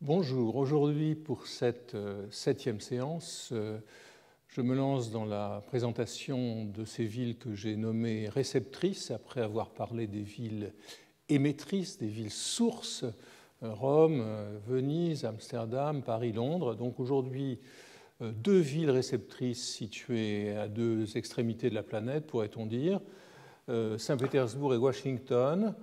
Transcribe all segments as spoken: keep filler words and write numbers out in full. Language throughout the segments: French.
Bonjour, aujourd'hui pour cette euh, septième séance, euh, je me lance dans la présentation de ces villes que j'ai nommées réceptrices, après avoir parlé des villes émettrices, des villes sources, euh, Rome, euh, Venise, Amsterdam, Paris, Londres. Donc aujourd'hui, euh, deux villes réceptrices situées à deux extrémités de la planète, pourrait-on dire, euh, Saint-Pétersbourg et Washington.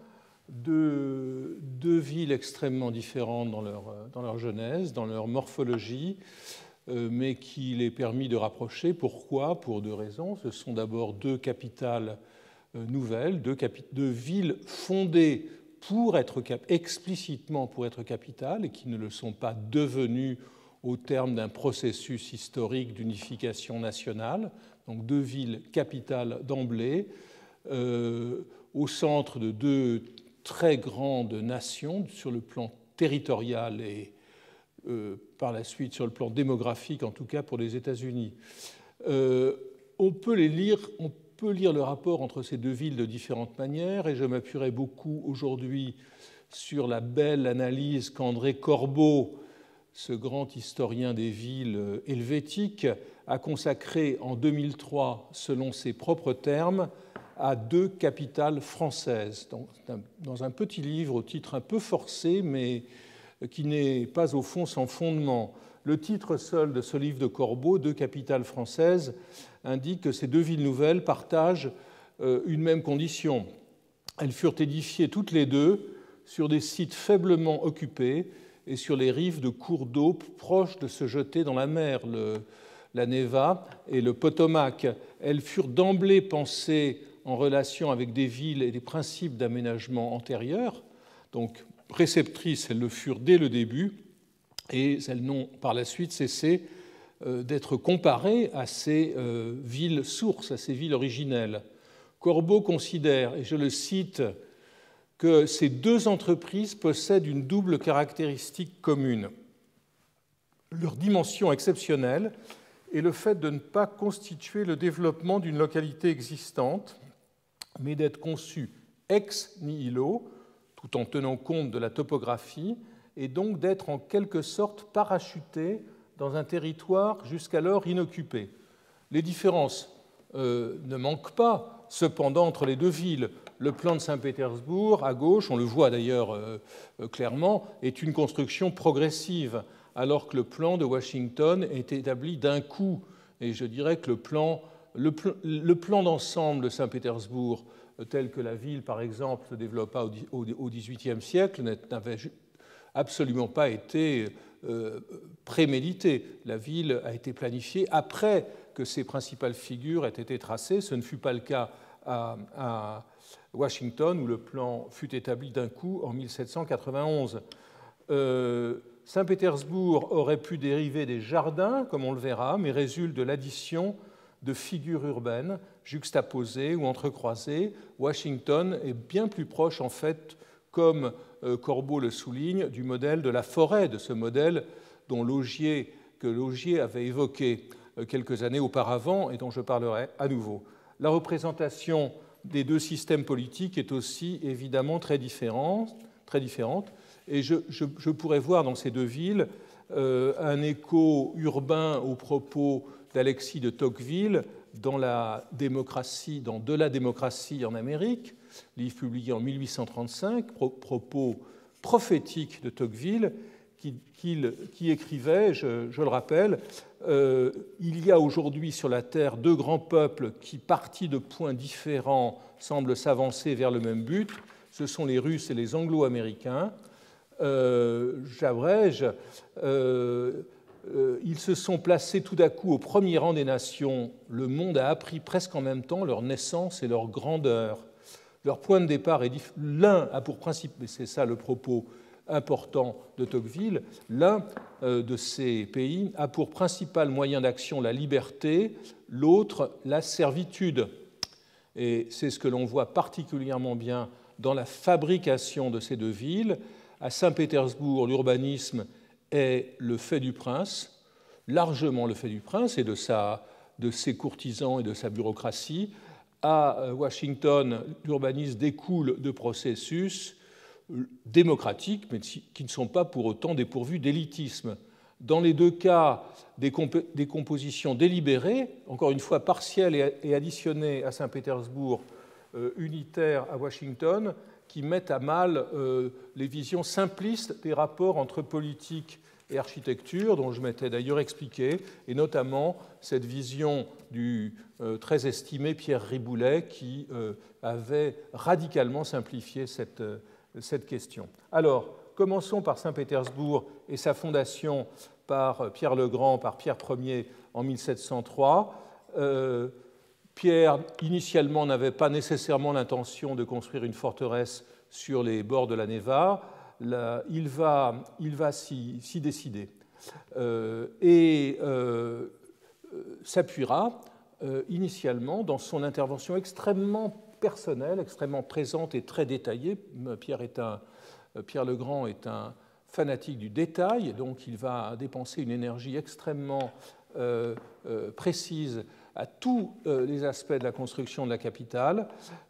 Deux, deux villes extrêmement différentes dans leur, dans leur genèse, dans leur morphologie, euh, mais qu'il est permis de rapprocher. Pourquoi? Pour deux raisons. Ce sont d'abord deux capitales euh, nouvelles, deux, capi deux villes fondées pour être explicitement pour être capitales et qui ne le sont pas devenues au terme d'un processus historique d'unification nationale. Donc deux villes capitales d'emblée, euh, au centre de deux très grandes nations sur le plan territorial et euh, par la suite sur le plan démographique, en tout cas pour les États-Unis. Euh, on peut les lire, on peut lire le rapport entre ces deux villes de différentes manières, et je m'appuierai beaucoup aujourd'hui sur la belle analyse qu'André Corbeau, ce grand historien des villes helvétiques, a consacrée en deux mille trois, selon ses propres termes, à deux capitales françaises, dans un petit livre au titre un peu forcé, mais qui n'est pas au fond sans fondement. Le titre seul de ce livre de Corbeau, Deux capitales françaises, indique que ces deux villes nouvelles partagent une même condition. Elles furent édifiées toutes les deux sur des sites faiblement occupés et sur les rives de cours d'eau proches de se jeter dans la mer, le, la Neva et le Potomac. Elles furent d'emblée pensées en relation avec des villes et des principes d'aménagement antérieurs. Donc, réceptrices, elles le furent dès le début, et elles n'ont par la suite cessé d'être comparées à ces villes sources, à ces villes originelles. Corbeau considère, et je le cite, que ces deux entreprises possèdent une double caractéristique commune. Leur dimension exceptionnelle et le fait de ne pas constituer le développement d'une localité existante, mais d'être conçu ex nihilo, tout en tenant compte de la topographie, et donc d'être en quelque sorte parachuté dans un territoire jusqu'alors inoccupé. Les différences euh, ne manquent pas, cependant, entre les deux villes. Le plan de Saint-Pétersbourg, à gauche, on le voit d'ailleurs euh, clairement, est une construction progressive, alors que le plan de Washington est établi d'un coup. Et je dirais que le plan... Le plan d'ensemble de Saint-Pétersbourg, tel que la ville, par exemple, se développa au dix-huitième siècle, n'avait absolument pas été prémédité. La ville a été planifiée après que ses principales figures aient été tracées. Ce ne fut pas le cas à Washington, où le plan fut établi d'un coup en mille sept cent quatre-vingt-onze. Euh, Saint-Pétersbourg aurait pu dériver des jardins, comme on le verra, mais résulte de l'addition de figures urbaines juxtaposées ou entrecroisées. Washington est bien plus proche, en fait, comme Corbeau le souligne, du modèle de la forêt, de ce modèle dont Laugier, que Laugier avait évoqué quelques années auparavant et dont je parlerai à nouveau. La représentation des deux systèmes politiques est aussi évidemment très différente, très différente et je, je, je pourrais voir dans ces deux villes euh, un écho urbain aux propos d'Alexis de Tocqueville dans la démocratie, dans De la démocratie en Amérique, livre publié en mille huit cent trente-cinq, propos prophétiques de Tocqueville, qui, qui, qui écrivait, je, je le rappelle, euh, il y a aujourd'hui sur la Terre deux grands peuples qui, partis de points différents, semblent s'avancer vers le même but. Ce sont les Russes et les Anglo-Américains. Euh, J'abrège. Euh, Ils se sont placés tout à coup au premier rang des nations. Le monde a appris presque en même temps leur naissance et leur grandeur. Leur point de départ est différent. L'un a pour principe, et c'est ça le propos important de Tocqueville, l'un de ces pays a pour principal moyen d'action la liberté, l'autre la servitude. Et c'est ce que l'on voit particulièrement bien dans la fabrication de ces deux villes. À Saint-Pétersbourg, l'urbanisme est le fait du prince, largement le fait du prince et de, sa, de ses courtisans et de sa bureaucratie. À Washington, l'urbanisme découle de processus démocratiques, mais qui ne sont pas pour autant dépourvus d'élitisme. Dans les deux cas, des, comp des compositions délibérées, encore une fois partielles et additionnées à Saint-Pétersbourg, euh, unitaires à Washington, qui mettent à mal euh, les visions simplistes des rapports entre politique et architecture, dont je m'étais d'ailleurs expliqué, et notamment cette vision du euh, très estimé Pierre Riboulet, qui euh, avait radicalement simplifié cette, euh, cette question. Alors, commençons par Saint-Pétersbourg et sa fondation par Pierre le Grand, par Pierre Ier en mille sept cent trois. Euh, Pierre, initialement, n'avait pas nécessairement l'intention de construire une forteresse sur les bords de la Neva. Là, il va, il va s'y, s'y décider euh, et euh, s'appuiera euh, initialement dans son intervention extrêmement personnelle, extrêmement présente et très détaillée. Pierre, est un, Pierre le Grand est un fanatique du détail, donc il va dépenser une énergie extrêmement euh, euh, précise à tous euh, les aspects de la construction de la capitale.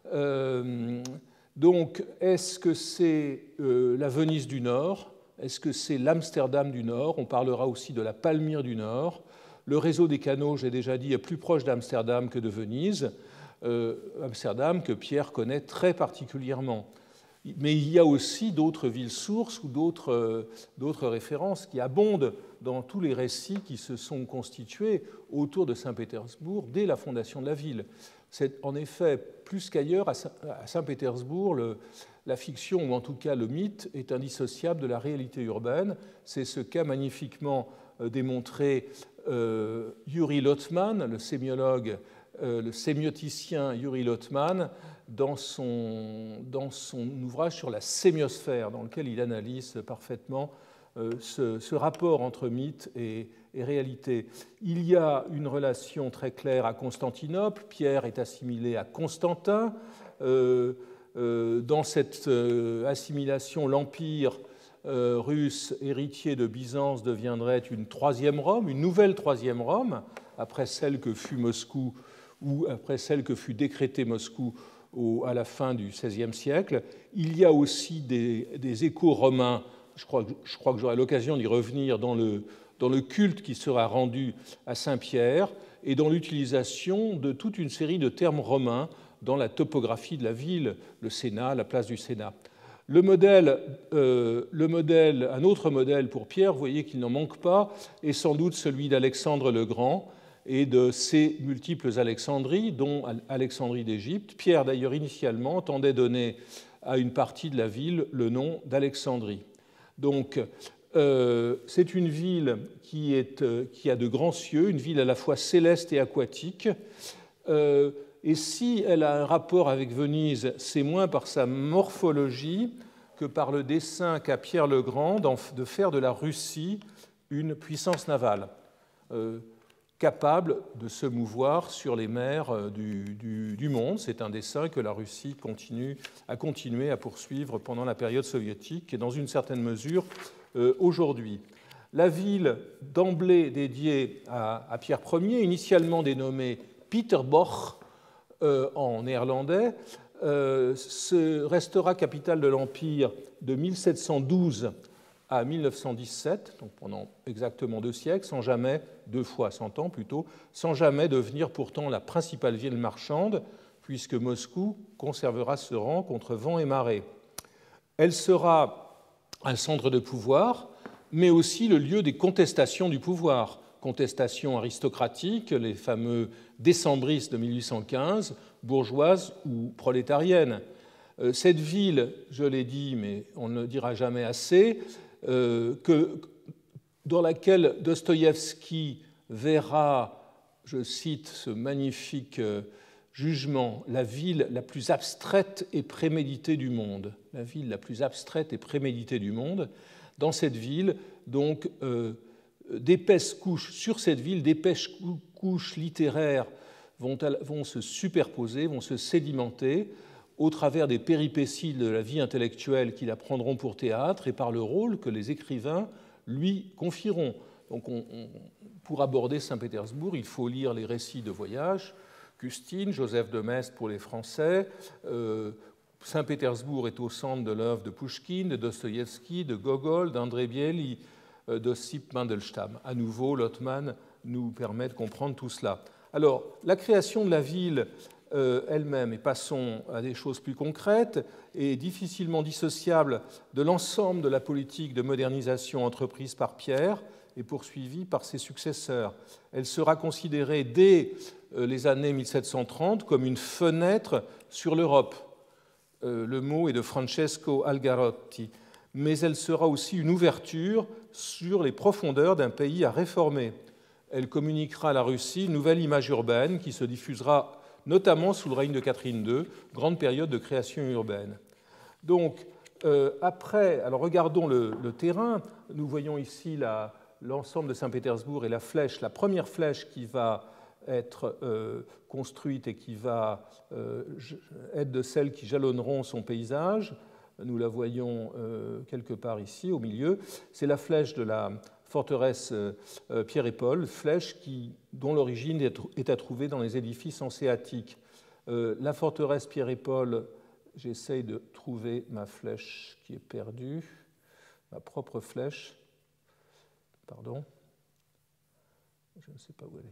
Euh, donc, est-ce que c'est euh, la Venise du Nord? Est-ce que c'est l'Amsterdam du Nord? On parlera aussi de la Palmyre du Nord. Le réseau des canaux, j'ai déjà dit, est plus proche d'Amsterdam que de Venise. Euh, Amsterdam que Pierre connaît très particulièrement. Mais il y a aussi d'autres villes-sources ou d'autres, euh, d'autres références qui abondent dans tous les récits qui se sont constitués autour de Saint-Pétersbourg dès la fondation de la ville. C'est en effet, plus qu'ailleurs, à Saint-Pétersbourg, le, la fiction, ou en tout cas le mythe, est indissociable de la réalité urbaine. C'est ce qu'a magnifiquement démontré euh, Yuri Lotman, le sémiologue, euh, le sémioticien Yuri Lotman, dans son, dans son ouvrage sur la sémiosphère, dans lequel il analyse parfaitement euh, ce, ce rapport entre mythe et, et réalité. Il y a une relation très claire à Constantinople. Pierre est assimilé à Constantin. Euh, euh, dans cette euh, assimilation, l'Empire euh, russe, héritier de Byzance, deviendrait une troisième Rome, une nouvelle troisième Rome, après celle que fut Moscou ou après celle que fut décrétée Moscou au, à la fin du seizième siècle. Il y a aussi des, des échos romains, je crois, je crois que j'aurai l'occasion d'y revenir, dans le, dans le culte qui sera rendu à Saint-Pierre et dans l'utilisation de toute une série de termes romains dans la topographie de la ville, le Sénat, la place du Sénat. Le modèle, euh, le modèle, un autre modèle pour Pierre, vous voyez qu'il n'en manque pas, est sans doute celui d'Alexandre le Grand et de ses multiples Alexandries, dont Alexandrie d'Égypte. Pierre, d'ailleurs, initialement, entendait donner à une partie de la ville le nom d'Alexandrie. Donc, euh, c'est une ville qui, est, euh, qui a de grands cieux, une ville à la fois céleste et aquatique. Euh, et si elle a un rapport avec Venise, c'est moins par sa morphologie que par le dessein qu'a Pierre le Grand de faire de la Russie une puissance navale. Euh, capable de se mouvoir sur les mers du, du, du monde. C'est un dessein que la Russie continue, a continué à poursuivre pendant la période soviétique et dans une certaine mesure euh, aujourd'hui. La ville d'emblée dédiée à, à Pierre Ier, initialement dénommée Pieterbosch euh, en néerlandais, euh, se restera capitale de l'Empire de mille sept cent douze à mille neuf cent dix-sept, donc pendant exactement deux siècles, sans jamais, deux fois cent ans plutôt, sans jamais devenir pourtant la principale ville marchande, puisque Moscou conservera ce rang contre vent et marée. Elle sera un centre de pouvoir, mais aussi le lieu des contestations du pouvoir, contestations aristocratiques, les fameux décembristes de mille huit cent quinze, bourgeoises ou prolétariennes. Cette ville, je l'ai dit, mais on ne le dira jamais assez, Euh, que, dans laquelle Dostoïevski verra, je cite ce magnifique euh, jugement, la ville la plus abstraite et préméditée du monde. La ville la plus abstraite et préméditée du monde. Dans cette ville, donc, euh, d'épaisses couches, sur cette ville, d'épaisses couches littéraires vont, vont se superposer, vont se sédimenter, au travers des péripéties de la vie intellectuelle qui la prendront pour théâtre et par le rôle que les écrivains lui confieront. Donc on, on, pour aborder Saint-Pétersbourg, il faut lire les récits de voyage, Custine, Joseph de Maistre pour les Français, euh, Saint-Pétersbourg est au centre de l'œuvre de Pouchkine, de Dostoïevski, de Gogol, d'André Bieli, d'Ossip Mandelstam. À nouveau, Lottmann nous permet de comprendre tout cela. Alors, la création de la ville euh, elle-même, et passons à des choses plus concrètes, est difficilement dissociable de l'ensemble de la politique de modernisation entreprise par Pierre et poursuivie par ses successeurs. Elle sera considérée dès euh, les années mille sept cent trente comme une fenêtre sur l'Europe. Euh, le mot est de Francesco Algarotti, mais elle sera aussi une ouverture sur les profondeurs d'un pays à réformer. Elle communiquera à la Russie une nouvelle image urbaine qui se diffusera notamment sous le règne de Catherine deux, grande période de création urbaine. Donc, euh, après, alors regardons le, le terrain. Nous voyons ici la, l'ensemble de Saint-Pétersbourg et la flèche, la première flèche qui va être euh, construite et qui va euh, être de celles qui jalonneront son paysage. Nous la voyons euh, quelque part ici, au milieu. C'est la flèche de la forteresse euh, Pierre et Paul, flèche qui, dont l'origine est, est à trouver dans les édifices hanséatiques. Euh, la forteresse Pierre et Paul, j'essaye de trouver ma flèche qui est perdue, ma propre flèche. Pardon. Je ne sais pas où elle est.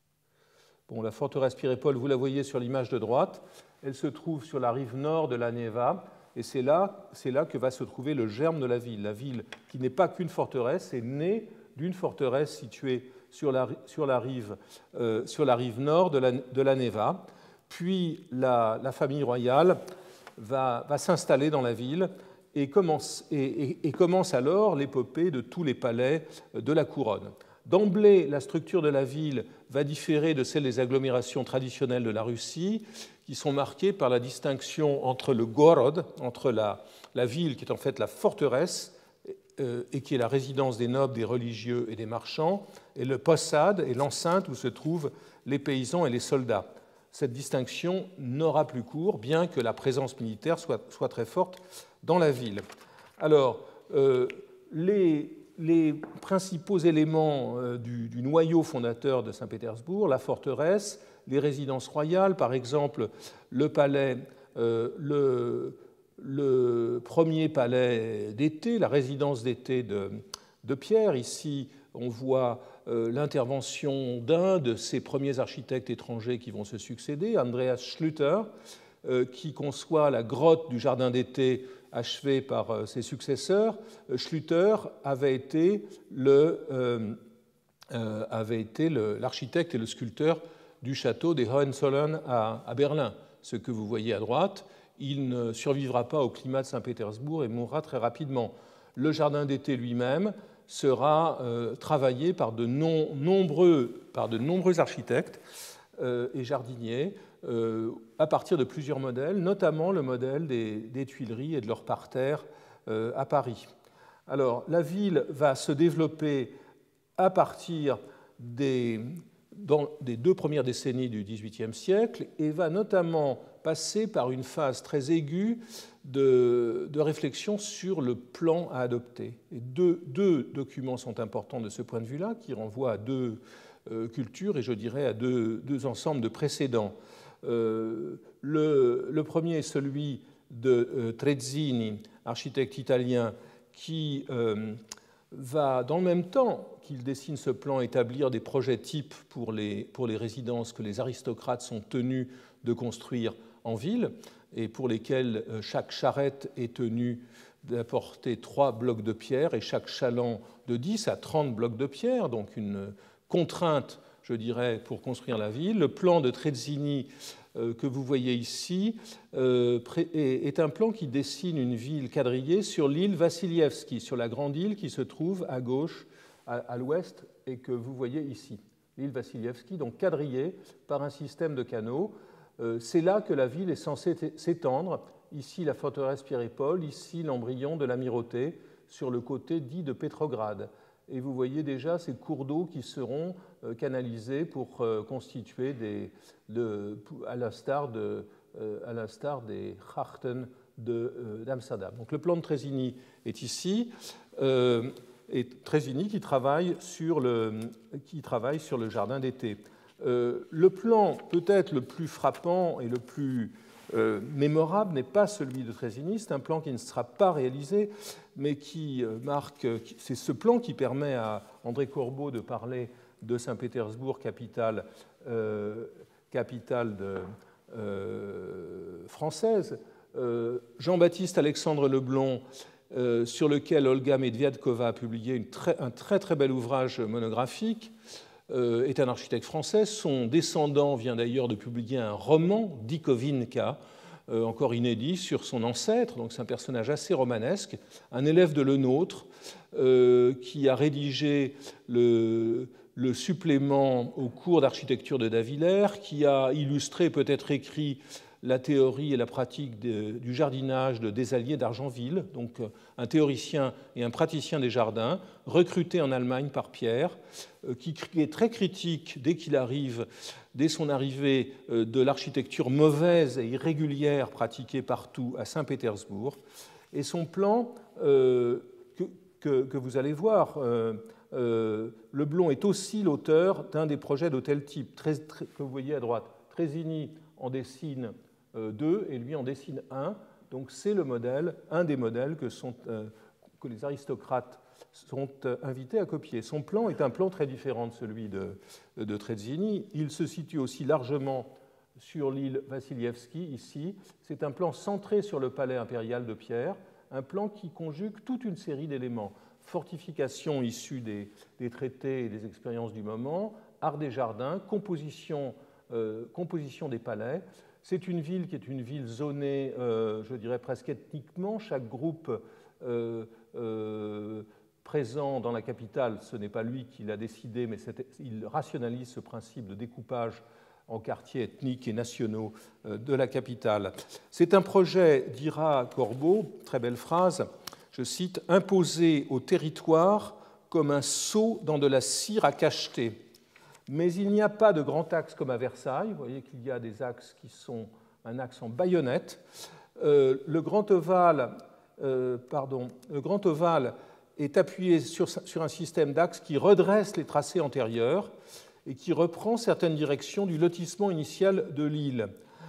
Bon, la forteresse Pierre et Paul, vous la voyez sur l'image de droite. Elle se trouve sur la rive nord de la Neva. Et c'est là, c'est là que va se trouver le germe de la ville. La ville, qui n'est pas qu'une forteresse, est née d'une forteresse située sur la, sur la, rive, euh, sur la rive nord de la, de la Neva. Puis la, la famille royale va, va s'installer dans la ville et commence, et, et, et commence alors l'épopée de tous les palais de la couronne. D'emblée, la structure de la ville va différer de celle des agglomérations traditionnelles de la Russie, qui sont marquées par la distinction entre le gorod, entre la, la ville qui est en fait la forteresse euh, et qui est la résidence des nobles, des religieux et des marchands, et le posad et l'enceinte où se trouvent les paysans et les soldats. Cette distinction n'aura plus cours, bien que la présence militaire soit, soit très forte dans la ville. Alors, euh, les les principaux éléments du, du noyau fondateur de Saint-Pétersbourg, la forteresse, les résidences royales, par exemple le palais, euh, le, le premier palais d'été, la résidence d'été de, de Pierre. Ici, on voit euh, l'intervention d'un de ces premiers architectes étrangers qui vont se succéder, Andreas Schlüter, euh, qui conçoit la grotte du jardin d'été achevé par ses successeurs. Schlüter avait été, le, euh, euh, avait été le, l'architecte et le sculpteur du château des Hohenzollern à, à Berlin. Ce que vous voyez à droite, il ne survivra pas au climat de Saint-Pétersbourg et mourra très rapidement. Le jardin d'été lui-même sera euh, travaillé par de, non, nombreux, par de nombreux architectes euh, et jardiniers, Euh, à partir de plusieurs modèles, notamment le modèle des, des Tuileries et de leur parterre euh, à Paris. Alors, la ville va se développer à partir des, dans des deux premières décennies du dix-huitième siècle et va notamment passer par une phase très aiguë de, de réflexion sur le plan à adopter. Et deux, deux documents sont importants de ce point de vue-là, qui renvoient à deux euh, cultures et je dirais à deux, deux ensembles de précédents. Euh, le, le premier est celui de euh, Trezzini, architecte italien, qui euh, va, dans le même temps qu'il dessine ce plan, établir des projets types pour les, pour les résidences que les aristocrates sont tenus de construire en ville et pour lesquelles chaque charrette est tenue d'apporter trois blocs de pierre et chaque chaland de dix à trente blocs de pierre, donc une contrainte, je dirais, pour construire la ville. Le plan de Trezzini euh, que vous voyez ici euh, est un plan qui dessine une ville quadrillée sur l'île Vassilievski, sur la grande île qui se trouve à gauche, à, à l'ouest, et que vous voyez ici. L'île Vassilievski, donc quadrillée par un système de canaux. Euh, c'est là que la ville est censée s'étendre. Ici, la forteresse Pierre et Paul, ici, l'embryon de l'amirauté, sur le côté dit de Pétrograd. Et vous voyez déjà ces cours d'eau qui seront canalisés pour constituer des, de, à l'instar de, à l'instar des Grachten d'Amsterdam. Donc le plan de Trezzini est ici, euh, et Trezzini qui travaille sur le, qui travaille sur le jardin d'été. Euh, le plan peut-être le plus frappant et le plus euh, mémorable n'est pas celui de Trezzini, c'est un plan qui ne sera pas réalisé, mais qui euh, marque, c'est ce plan qui permet à André Corbeau de parler de Saint-Pétersbourg, capitale, euh, capitale de, euh, française. Euh, Jean-Baptiste Alexandre Leblond, euh, sur lequel Olga Medviadkova a publié une très, un très très bel ouvrage monographique, euh, est un architecte français. Son descendant vient d'ailleurs de publier un roman, Dikovinka, euh, encore inédit, sur son ancêtre. Donc c'est un personnage assez romanesque, un élève de Lenôtre, euh, qui a rédigé le, le supplément au cours d'architecture de Davillers, qui a illustré, peut-être écrit, la théorie et la pratique de, du jardinage de Desalliés d'Argenville, donc un théoricien et un praticien des jardins, recruté en Allemagne par Pierre, qui est très critique dès qu'il arrive, dès son arrivée, de l'architecture mauvaise et irrégulière pratiquée partout à Saint-Pétersbourg. Et son plan, euh, que, que, que vous allez voir, euh, euh, Leblond est aussi l'auteur d'un des projets d'hôtel type, très, très, que vous voyez à droite. Trezzini en dessine deux et lui en dessine un. Donc c'est le modèle, un des modèles que, sont, euh, que les aristocrates sont euh, invités à copier. Son plan est un plan très différent de celui de, de Trezzini. Il se situe aussi largement sur l'île Vassilievski, ici. C'est un plan centré sur le palais impérial de Pierre, un plan qui conjugue toute une série d'éléments. Fortification issue des, des traités et des expériences du moment, art des jardins, composition, euh, composition des palais. C'est une ville qui est une ville zonée, euh, je dirais presque ethniquement. Chaque groupe euh, euh, présent dans la capitale, ce n'est pas lui qui l'a décidé, mais il rationalise ce principe de découpage en quartiers ethniques et nationaux euh, de la capitale. C'est un projet, dira Corbeau, très belle phrase, je cite, « imposé au territoire comme un seau dans de la cire à cacheter ». Mais il n'y a pas de grand axe comme à Versailles. Vous voyez qu'il y a des axes qui sont un axe en baïonnette. Euh, le, grand ovale, euh, pardon, le grand ovale est appuyé sur, sur un système d'axes qui redresse les tracés antérieurs et qui reprend certaines directions du lotissement initial de l'île.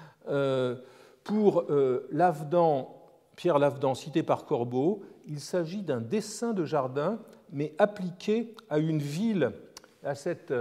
Euh, pour euh, Lavedan, Pierre Lavedan, cité par Corbeau, il s'agit d'un dessin de jardin, mais appliqué à une ville, à cette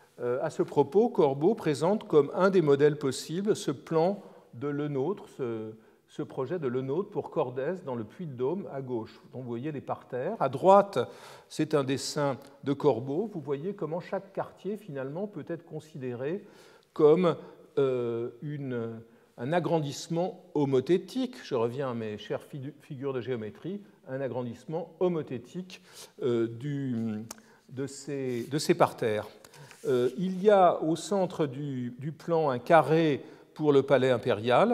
À ce propos, Corbeau présente comme un des modèles possibles ce plan de Lenôtre, ce, ce projet de Lenôtre pour Cordès dans le Puy-de-Dôme à gauche. Donc vous voyez les parterres. À droite, c'est un dessin de Corbeau. Vous voyez comment chaque quartier, finalement, peut être considéré comme euh, une, un agrandissement homothétique. Je reviens à mes chères figures de géométrie, un agrandissement homothétique euh, du, de, ces, de ces parterres. Euh, il y a au centre du, du plan un carré pour le palais impérial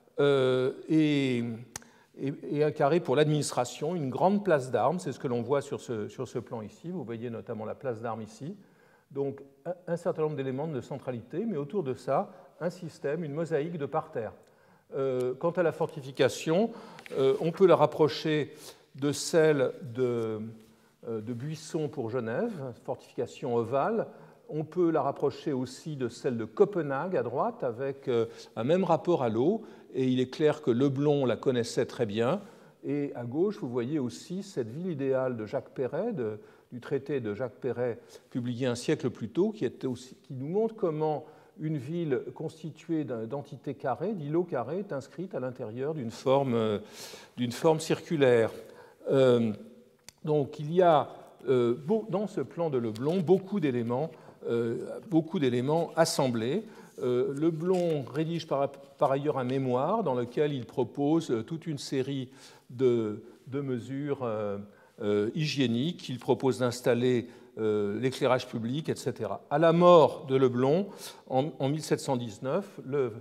euh, et, et, et un carré pour l'administration, une grande place d'armes, c'est ce que l'on voit sur ce, sur ce plan ici. Vous voyez notamment la place d'armes ici. Donc un, un certain nombre d'éléments de centralité, mais autour de ça, un système, une mosaïque de parterres. Euh, quant à la fortification, euh, on peut la rapprocher de celle de, euh, de Buisson pour Genève, fortification ovale. On peut la rapprocher aussi de celle de Copenhague à droite, avec un même rapport à l'eau. Et il est clair que Leblond la connaissait très bien. Et à gauche, vous voyez aussi cette ville idéale de Jacques Perret, de, du traité de Jacques Perret, publié un siècle plus tôt, qui, était aussi, qui nous montre comment une ville constituée d'entités carrées, d'îlots carrés, est inscrite à l'intérieur d'une forme, d'une forme circulaire. Euh, donc il y a euh, dans ce plan de Leblond beaucoup d'éléments Euh, beaucoup d'éléments assemblés. Euh, Leblond rédige par, par ailleurs un mémoire dans lequel il propose toute une série de, de mesures euh, euh, hygiéniques. Il propose d'installer euh, l'éclairage public, et cetera. À la mort de Leblond, en, en mille sept cent dix-neuf, le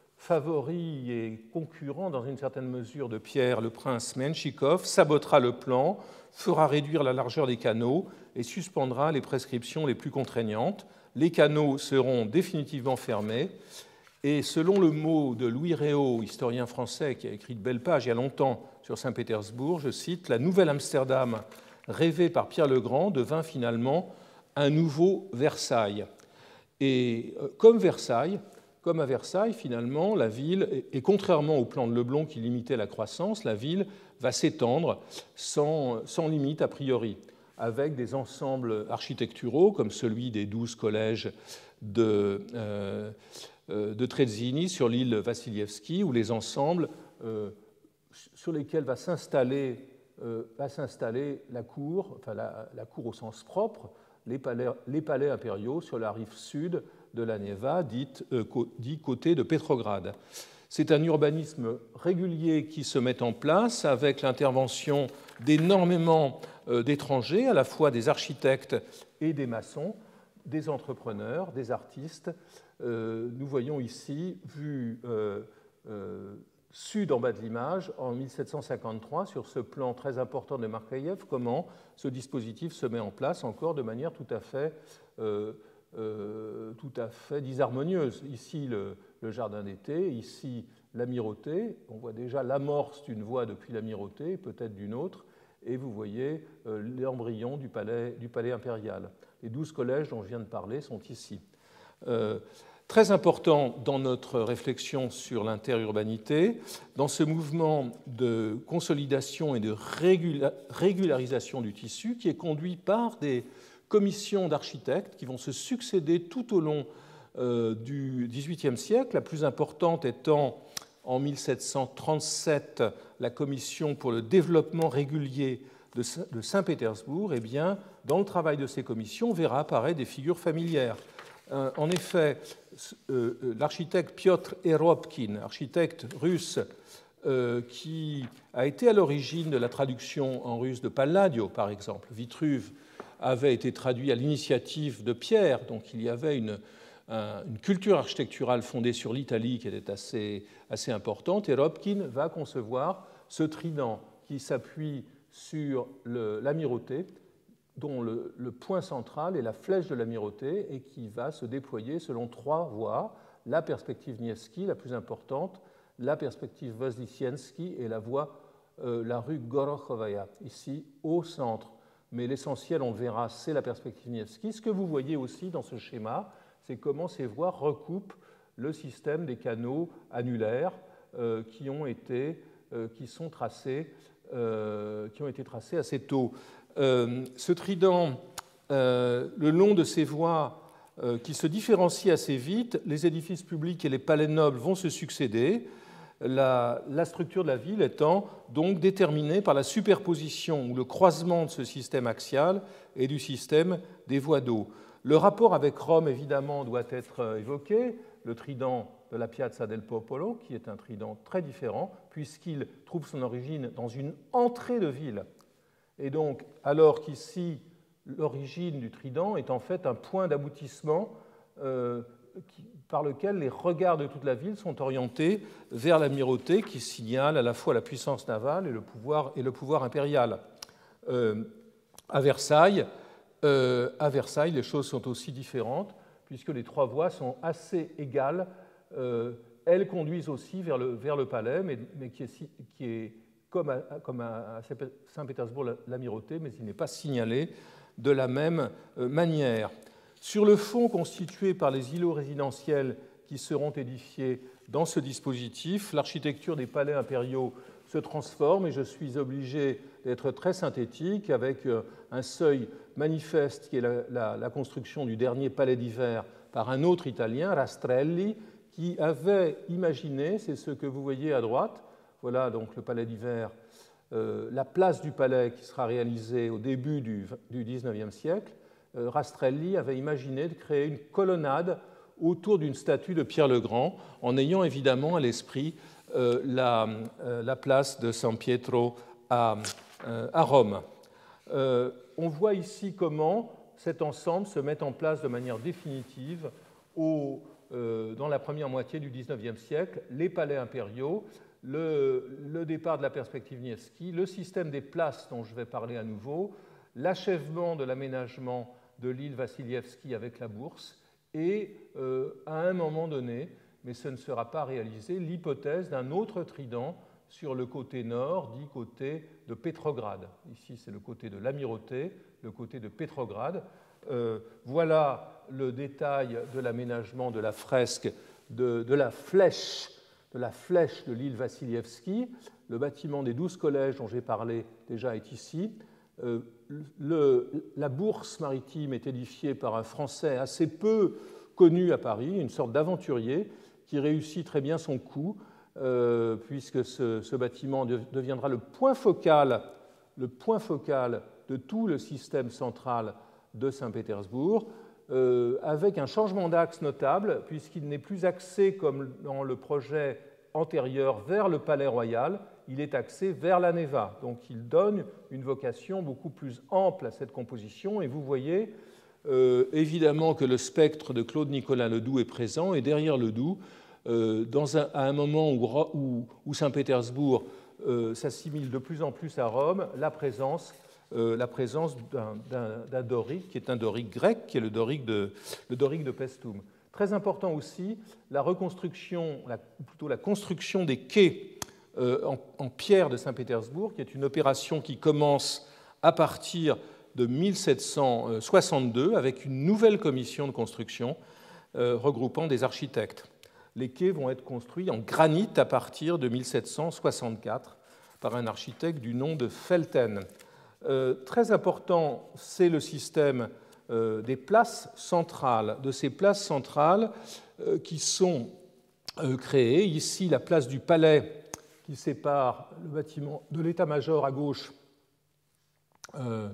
favori et concurrent dans une certaine mesure de Pierre, le prince Menchikov, sabotera le plan, fera réduire la largeur des canaux et suspendra les prescriptions les plus contraignantes. Les canaux seront définitivement fermés et selon le mot de Louis Réau, historien français qui a écrit de belles pages il y a longtemps sur Saint-Pétersbourg, je cite, « La nouvelle Amsterdam rêvée par Pierre le Grand devint finalement un nouveau Versailles ». Et comme Versailles, comme à Versailles, finalement, la ville, et contrairement au plan de Leblond qui limitait la croissance, la ville va s'étendre sans, sans limite a priori, avec des ensembles architecturaux comme celui des douze collèges de, euh, de Trezzini sur l'île Vassilievski, ou les ensembles euh, sur lesquels va s'installer euh, va s'installer la cour, enfin la, la cour au sens propre, les palais, les palais impériaux sur la rive sud de la Neva, dite, euh, dit côté de Petrograd. C'est un urbanisme régulier qui se met en place avec l'intervention d'énormément euh, d'étrangers, à la fois des architectes et des maçons, des entrepreneurs, des artistes. Euh, nous voyons ici, vu euh, euh, sud en bas de l'image, en mille sept cent cinquante-trois, sur ce plan très important de Markaïev, comment ce dispositif se met en place encore de manière tout à fait, euh, euh, tout à fait disharmonieuse. Ici, le, le jardin d'été, ici, l'amirauté. On voit déjà l'amorce d'une voie depuis l'amirauté, peut-être d'une autre, et vous voyez euh, l'embryon du palais, du palais impérial. Les douze collèges dont je viens de parler sont ici. Euh, Très important dans notre réflexion sur l'interurbanité, dans ce mouvement de consolidation et de régularisation du tissu qui est conduit par des commissions d'architectes qui vont se succéder tout au long euh, du dix-huitième siècle, la plus importante étant en mille sept cent trente-sept la commission pour le développement régulier de Saint-Pétersbourg. Eh bien, dans le travail de ces commissions, on verra apparaître des figures familières. En effet, l'architecte Piotr Eropkin, architecte russe, qui a été à l'origine de la traduction en russe de Palladio, par exemple. Vitruve avait été traduit à l'initiative de Pierre, donc il y avait une, une culture architecturale fondée sur l'Italie qui était assez, assez importante. Eropkin va concevoir ce trident qui s'appuie sur l'amirauté, dont le, le point central est la flèche de l'amirauté et qui va se déployer selon trois voies, la perspective Nievski, la plus importante, la perspective Vozdicienski et la voie, euh, la rue Gorokhovaya, ici au centre. Mais l'essentiel, on le verra, c'est la perspective Nievski. Ce que vous voyez aussi dans ce schéma, c'est comment ces voies recoupent le système des canaux annulaires euh, qui, ont été, euh, qui, sont tracés, euh, qui ont été tracés assez tôt. Euh, ce trident, euh, le long de ces voies euh, qui se différencient assez vite, les édifices publics et les palais nobles vont se succéder, la, la structure de la ville étant donc déterminée par la superposition ou le croisement de ce système axial et du système des voies d'eau. Le rapport avec Rome, évidemment, doit être évoqué, le trident de la Piazza del Popolo, qui est un trident très différent, puisqu'il trouve son origine dans une entrée de ville. Et donc, alors qu'ici, l'origine du trident est en fait un point d'aboutissement euh, par lequel les regards de toute la ville sont orientés vers l'amirauté qui signale à la fois la puissance navale et le pouvoir, et le pouvoir impérial. Euh, à, Versailles, euh, à Versailles, les choses sont aussi différentes, puisque les trois voies sont assez égales. Euh, elles conduisent aussi vers le, vers le palais, mais, mais qui est, qui est comme à, comme à Saint-Pétersbourg l'amirauté, mais il n'est pas signalé de la même manière. Sur le fond constitué par les îlots résidentiels qui seront édifiés dans ce dispositif, l'architecture des palais impériaux se transforme et je suis obligé d'être très synthétique avec un seuil manifeste qui est la, la, la construction du dernier palais d'hiver par un autre Italien, Rastrelli, qui avait imaginé, c'est ce que vous voyez à droite, voilà donc le palais d'hiver, euh, la place du palais qui sera réalisée au début du, du dix-neuvième siècle. Euh, Rastrelli avait imaginé de créer une colonnade autour d'une statue de Pierre le Grand, en ayant évidemment à l'esprit euh, la, euh, la place de San Pietro à, euh, à Rome. Euh, on voit ici comment cet ensemble se met en place de manière définitive au, euh, dans la première moitié du dix-neuvième siècle, les palais impériaux, Le, le départ de la perspective Nievski, le système des places dont je vais parler à nouveau, l'achèvement de l'aménagement de l'île Vassilievski avec la bourse et, euh, à un moment donné, mais ce ne sera pas réalisé, l'hypothèse d'un autre trident sur le côté nord, dit côté de Pétrograd. Ici, c'est le côté de l'amirauté, le côté de Pétrograd. Euh, voilà le détail de l'aménagement de la fresque de, de la flèche de la flèche de l'île Vassilievski. Le bâtiment des douze collèges dont j'ai parlé déjà est ici. Euh, le, la bourse maritime est édifiée par un Français assez peu connu à Paris, une sorte d'aventurier qui réussit très bien son coup, euh, puisque ce, ce bâtiment de, deviendra le point focal, le point focal de tout le système central de Saint-Pétersbourg, euh, avec un changement d'axe notable, puisqu'il n'est plus axé comme dans le projet antérieur vers le Palais Royal, il est axé vers la Neva. Donc il donne une vocation beaucoup plus ample à cette composition, et vous voyez euh, évidemment que le spectre de Claude-Nicolas Ledoux est présent, et derrière Ledoux, euh, dans un, à un moment où, où, où Saint-Pétersbourg euh, s'assimile de plus en plus à Rome, la présence Euh, la présence d'un dorique, qui est un dorique grec, qui est le dorique de, le dorique de Paestum. Très important aussi, la reconstruction, la, plutôt la construction des quais euh, en, en pierre de Saint-Pétersbourg, qui est une opération qui commence à partir de mille sept cent soixante-deux avec une nouvelle commission de construction euh, regroupant des architectes. Les quais vont être construits en granit à partir de mille sept cent soixante-quatre par un architecte du nom de Felten. Euh, très important, c'est le système euh, des places centrales, de ces places centrales euh, qui sont euh, créées. Ici, la place du Palais qui sépare le bâtiment de l'état-major à gauche, euh,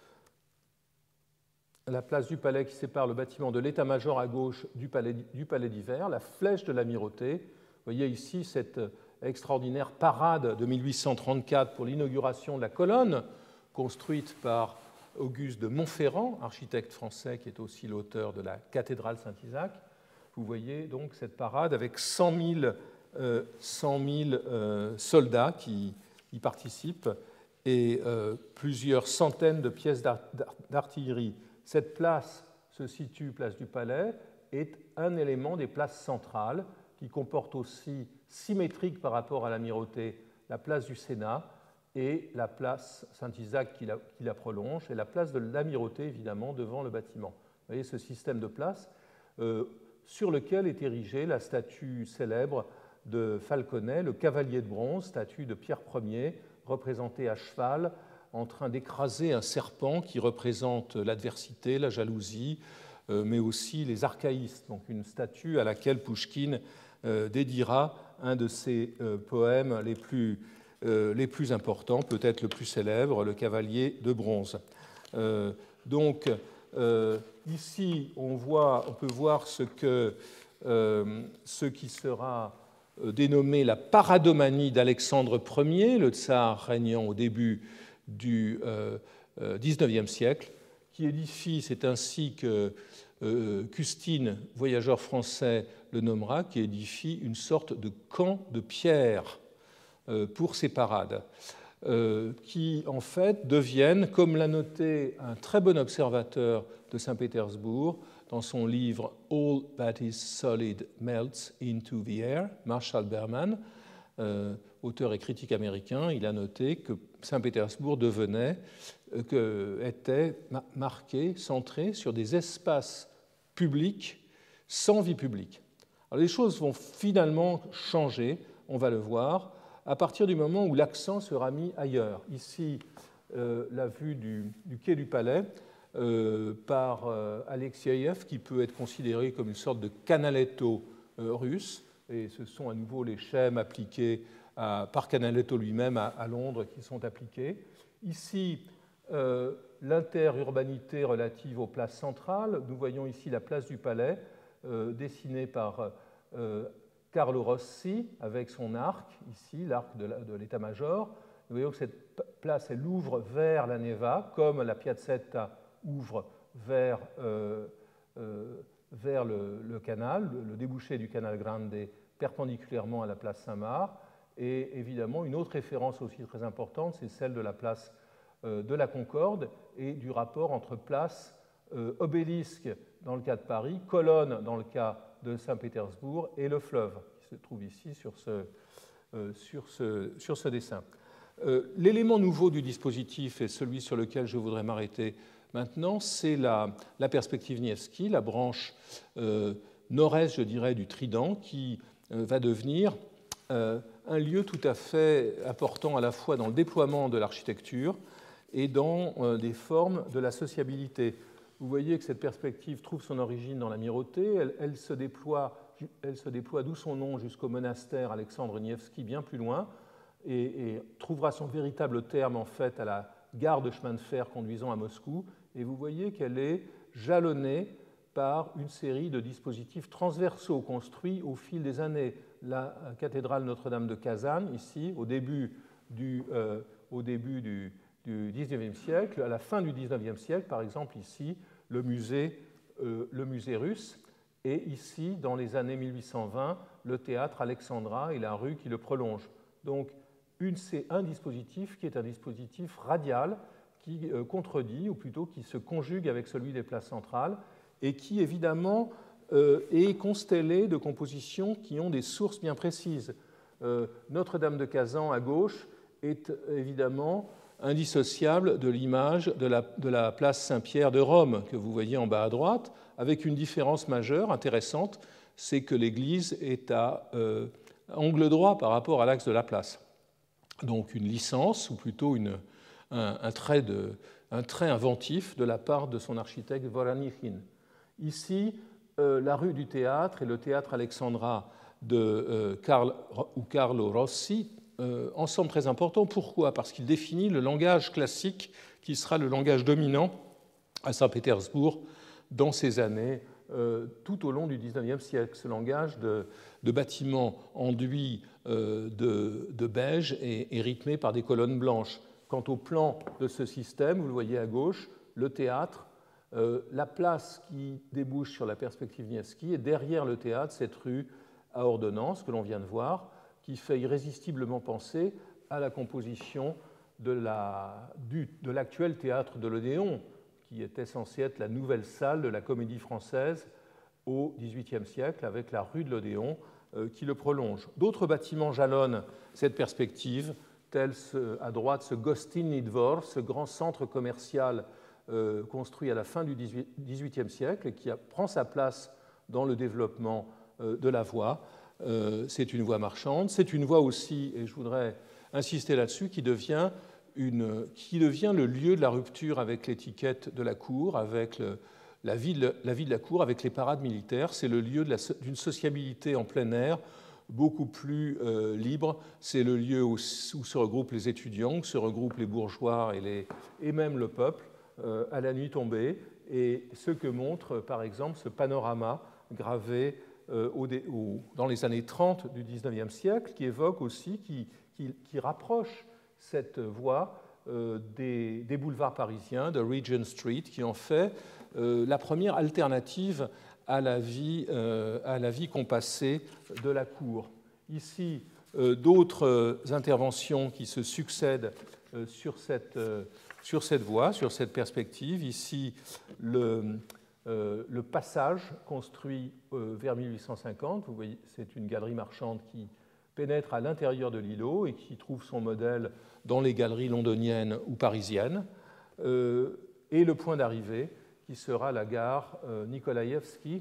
la place du Palais qui sépare le bâtiment de l'état-major à gauche du Palais, du palais d'hiver, la flèche de l'Amirauté. Vous voyez ici cette extraordinaire parade de mille huit cent trente-quatre pour l'inauguration de la colonne, construite par Auguste de Montferrand, architecte français qui est aussi l'auteur de la cathédrale Saint-Isaac. Vous voyez donc cette parade avec cent mille, euh, cent mille euh, soldats qui y participent et euh, plusieurs centaines de pièces d'artillerie. Cette place se situe, place du Palais, est un élément des places centrales qui comporte aussi, symétrique par rapport à l'Amirauté, la place du Sénat, et la place Saint-Isaac qui la, qui la prolonge, et la place de l'Amirauté, évidemment, devant le bâtiment. Vous voyez ce système de places euh, sur lequel est érigée la statue célèbre de Falconet, le cavalier de bronze, statue de Pierre Ier, représentée à cheval, en train d'écraser un serpent qui représente l'adversité, la jalousie, euh, mais aussi les archaïstes, donc une statue à laquelle Pouchkine euh, dédiera un de ses euh, poèmes les plus Euh, les plus importants, peut-être le plus célèbre, le cavalier de bronze. Euh, donc, euh, ici, on, voit, on peut voir ce, que, euh, ce qui sera dénommé la paradomanie d'Alexandre Ier, le tsar régnant au début du euh, dix-neuvième siècle, qui édifie, c'est ainsi que euh, Custine, voyageur français, le nommera, qui édifie une sorte de camp de pierre pour ces parades, euh, qui en fait deviennent, comme l'a noté un très bon observateur de Saint-Pétersbourg dans son livre All That is Solid Melts into the Air, Marshall Berman, euh, auteur et critique américain, il a noté que Saint-Pétersbourg devenait, euh, que, était marqué, centré sur des espaces publics sans vie publique. Alors, les choses vont finalement changer, on va le voir, à partir du moment où l'accent sera mis ailleurs. Ici, euh, la vue du, du quai du Palais euh, par euh, Alexeïev, qui peut être considéré comme une sorte de Canaletto euh, russe, et ce sont à nouveau les schèmes appliqués à, par Canaletto lui-même à, à Londres qui sont appliqués. Ici, euh, l'interurbanité relative aux places centrales. Nous voyons ici la place du Palais, euh, dessinée par euh, Carlo Rossi, avec son arc, ici, l'arc de l'état-major. Nous voyons que cette place, elle ouvre vers la Neva, comme la Piazzetta ouvre vers, euh, euh, vers le, le canal, le, le débouché du canal Grande, perpendiculairement à la place Saint-Marc. Et évidemment, une autre référence aussi très importante, c'est celle de la place euh, de la Concorde et du rapport entre place, euh, obélisque dans le cas de Paris, colonne dans le cas de Saint-Pétersbourg et le fleuve qui se trouve ici sur ce, euh, sur ce, sur ce dessin. Euh, l'élément nouveau du dispositif et celui sur lequel je voudrais m'arrêter maintenant, c'est la, la perspective Niewski, la branche euh, nord-est, je dirais, du Trident, qui euh, va devenir euh, un lieu tout à fait important à la fois dans le déploiement de l'architecture et dans euh, des formes de la sociabilité. Vous voyez que cette perspective trouve son origine dans l'amirauté. Elle, elle se déploie, elle se déploie d'où son nom jusqu'au monastère Alexandre Nevski, bien plus loin, et, et trouvera son véritable terme en fait à la gare de chemin de fer conduisant à Moscou. Et vous voyez qu'elle est jalonnée par une série de dispositifs transversaux construits au fil des années. La cathédrale Notre-Dame de Kazan, ici, au début du, euh, au début du, du dix-neuvième siècle, à la fin du dix-neuvième siècle, par exemple, ici, le musée, euh, le musée russe, et ici, dans les années mille huit cent vingt, le théâtre Alexandra et la rue qui le prolonge. Donc, c'est un dispositif qui est un dispositif radial qui euh, contredit, ou plutôt qui se conjugue avec celui des places centrales, et qui, évidemment, euh, est constellé de compositions qui ont des sources bien précises. Euh, Notre-Dame de Kazan, à gauche, est évidemment indissociable de l'image de la, de la place Saint-Pierre de Rome, que vous voyez en bas à droite, avec une différence majeure, intéressante, c'est que l'église est à euh, angle droit par rapport à l'axe de la place. Donc une licence, ou plutôt une, un, un, trait de, un trait inventif de la part de son architecte Voranichin. Ici, euh, la rue du Théâtre et le théâtre Alexandra de euh, Carl, ou Carlo Rossi, euh, ensemble très important. Pourquoi? Parce qu'il définit le langage classique qui sera le langage dominant à Saint-Pétersbourg dans ces années, euh, tout au long du dix-neuvième siècle. Ce langage de, de bâtiments enduits euh, de, de beige et, et rythmé par des colonnes blanches. Quant au plan de ce système, vous le voyez à gauche, le théâtre, Euh, la place qui débouche sur la perspective Nevski, et derrière le théâtre, cette rue à ordonnance que l'on vient de voir, qui fait irrésistiblement penser à la composition de, la, du, de l'actuel théâtre de l'Odéon, qui était censé être la nouvelle salle de la Comédie Française au dix-huitième siècle, avec la rue de l'Odéon euh, qui le prolonge. D'autres bâtiments jalonnent cette perspective, tels ce, à droite ce Gostinny Dvor, ce grand centre commercial Euh, construit à la fin du dix-huitième siècle et qui a, prend sa place dans le développement euh, de la voie. Euh, c'est une voie marchande, c'est une voie aussi, et je voudrais insister là-dessus, qui devient, une, qui devient le lieu de la rupture avec l'étiquette de la cour, avec le, la, vie de, la vie de la cour, avec les parades militaires. C'est le lieu d'une sociabilité en plein air beaucoup plus euh, libre. C'est le lieu où, où se regroupent les étudiants, où se regroupent les bourgeois et, les, et même le peuple, à la nuit tombée, et ce que montre par exemple ce panorama gravé au, au, dans les années trente du dix-neuvième siècle, qui évoque aussi, qui, qui, qui rapproche cette voie euh, des, des boulevards parisiens, de Regent Street, qui en fait euh, la première alternative à la vie, euh, à la vie compassée de la cour. Ici, euh, d'autres interventions qui se succèdent euh, sur cette euh, Sur cette voie, sur cette perspective, ici le, euh, le passage construit euh, vers mille huit cent cinquante, vous voyez, c'est une galerie marchande qui pénètre à l'intérieur de l'îlot et qui trouve son modèle dans les galeries londoniennes ou parisiennes, euh, et le point d'arrivée qui sera la gare euh, Nikolaïevski,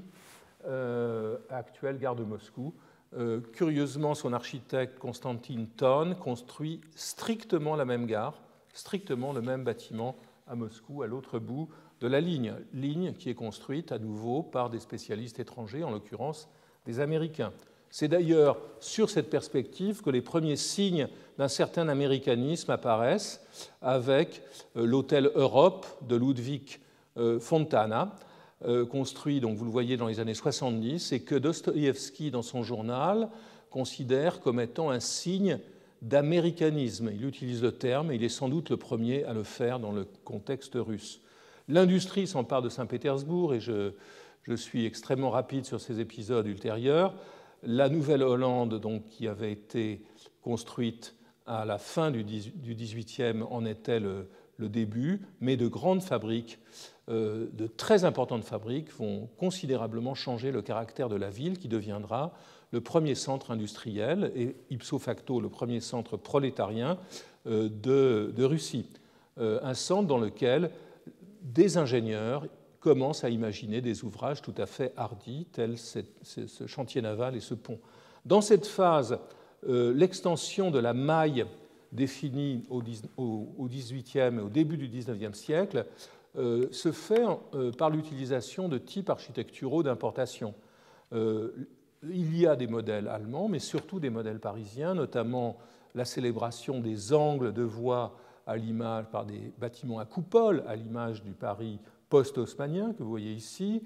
euh, actuelle gare de Moscou. Euh, curieusement, son architecte Konstantin Thon construit strictement la même gare, strictement le même bâtiment à Moscou, à l'autre bout de la ligne, ligne qui est construite à nouveau par des spécialistes étrangers, en l'occurrence des Américains. C'est d'ailleurs sur cette perspective que les premiers signes d'un certain américanisme apparaissent avec l'hôtel Europe de Ludwig Fontana, construit, donc vous le voyez, dans les années soixante-dix, et que Dostoïevski, dans son journal, considère comme étant un signe d'américanisme. Il utilise le terme et il est sans doute le premier à le faire dans le contexte russe. L'industrie s'empare de Saint-Pétersbourg et je, je suis extrêmement rapide sur ces épisodes ultérieurs. La Nouvelle-Hollande, donc, qui avait été construite à la fin du dix-huitième, en était le, le début, mais de grandes fabriques, euh, de très importantes fabriques, vont considérablement changer le caractère de la ville, qui deviendra le premier centre industriel et ipso facto le premier centre prolétarien de, de Russie. Un centre dans lequel des ingénieurs commence à imaginer des ouvrages tout à fait hardis, tels ce chantier naval et ce pont. Dans cette phase, euh, l'extension de la maille définie au dix-huitième et au début du dix-neuvième siècle euh, se fait euh, par l'utilisation de types architecturaux d'importation. Euh, il y a des modèles allemands, mais surtout des modèles parisiens, notamment la célébration des angles de voies à l'image par des bâtiments à coupole, à l'image du Paris post-haussmannien que vous voyez ici,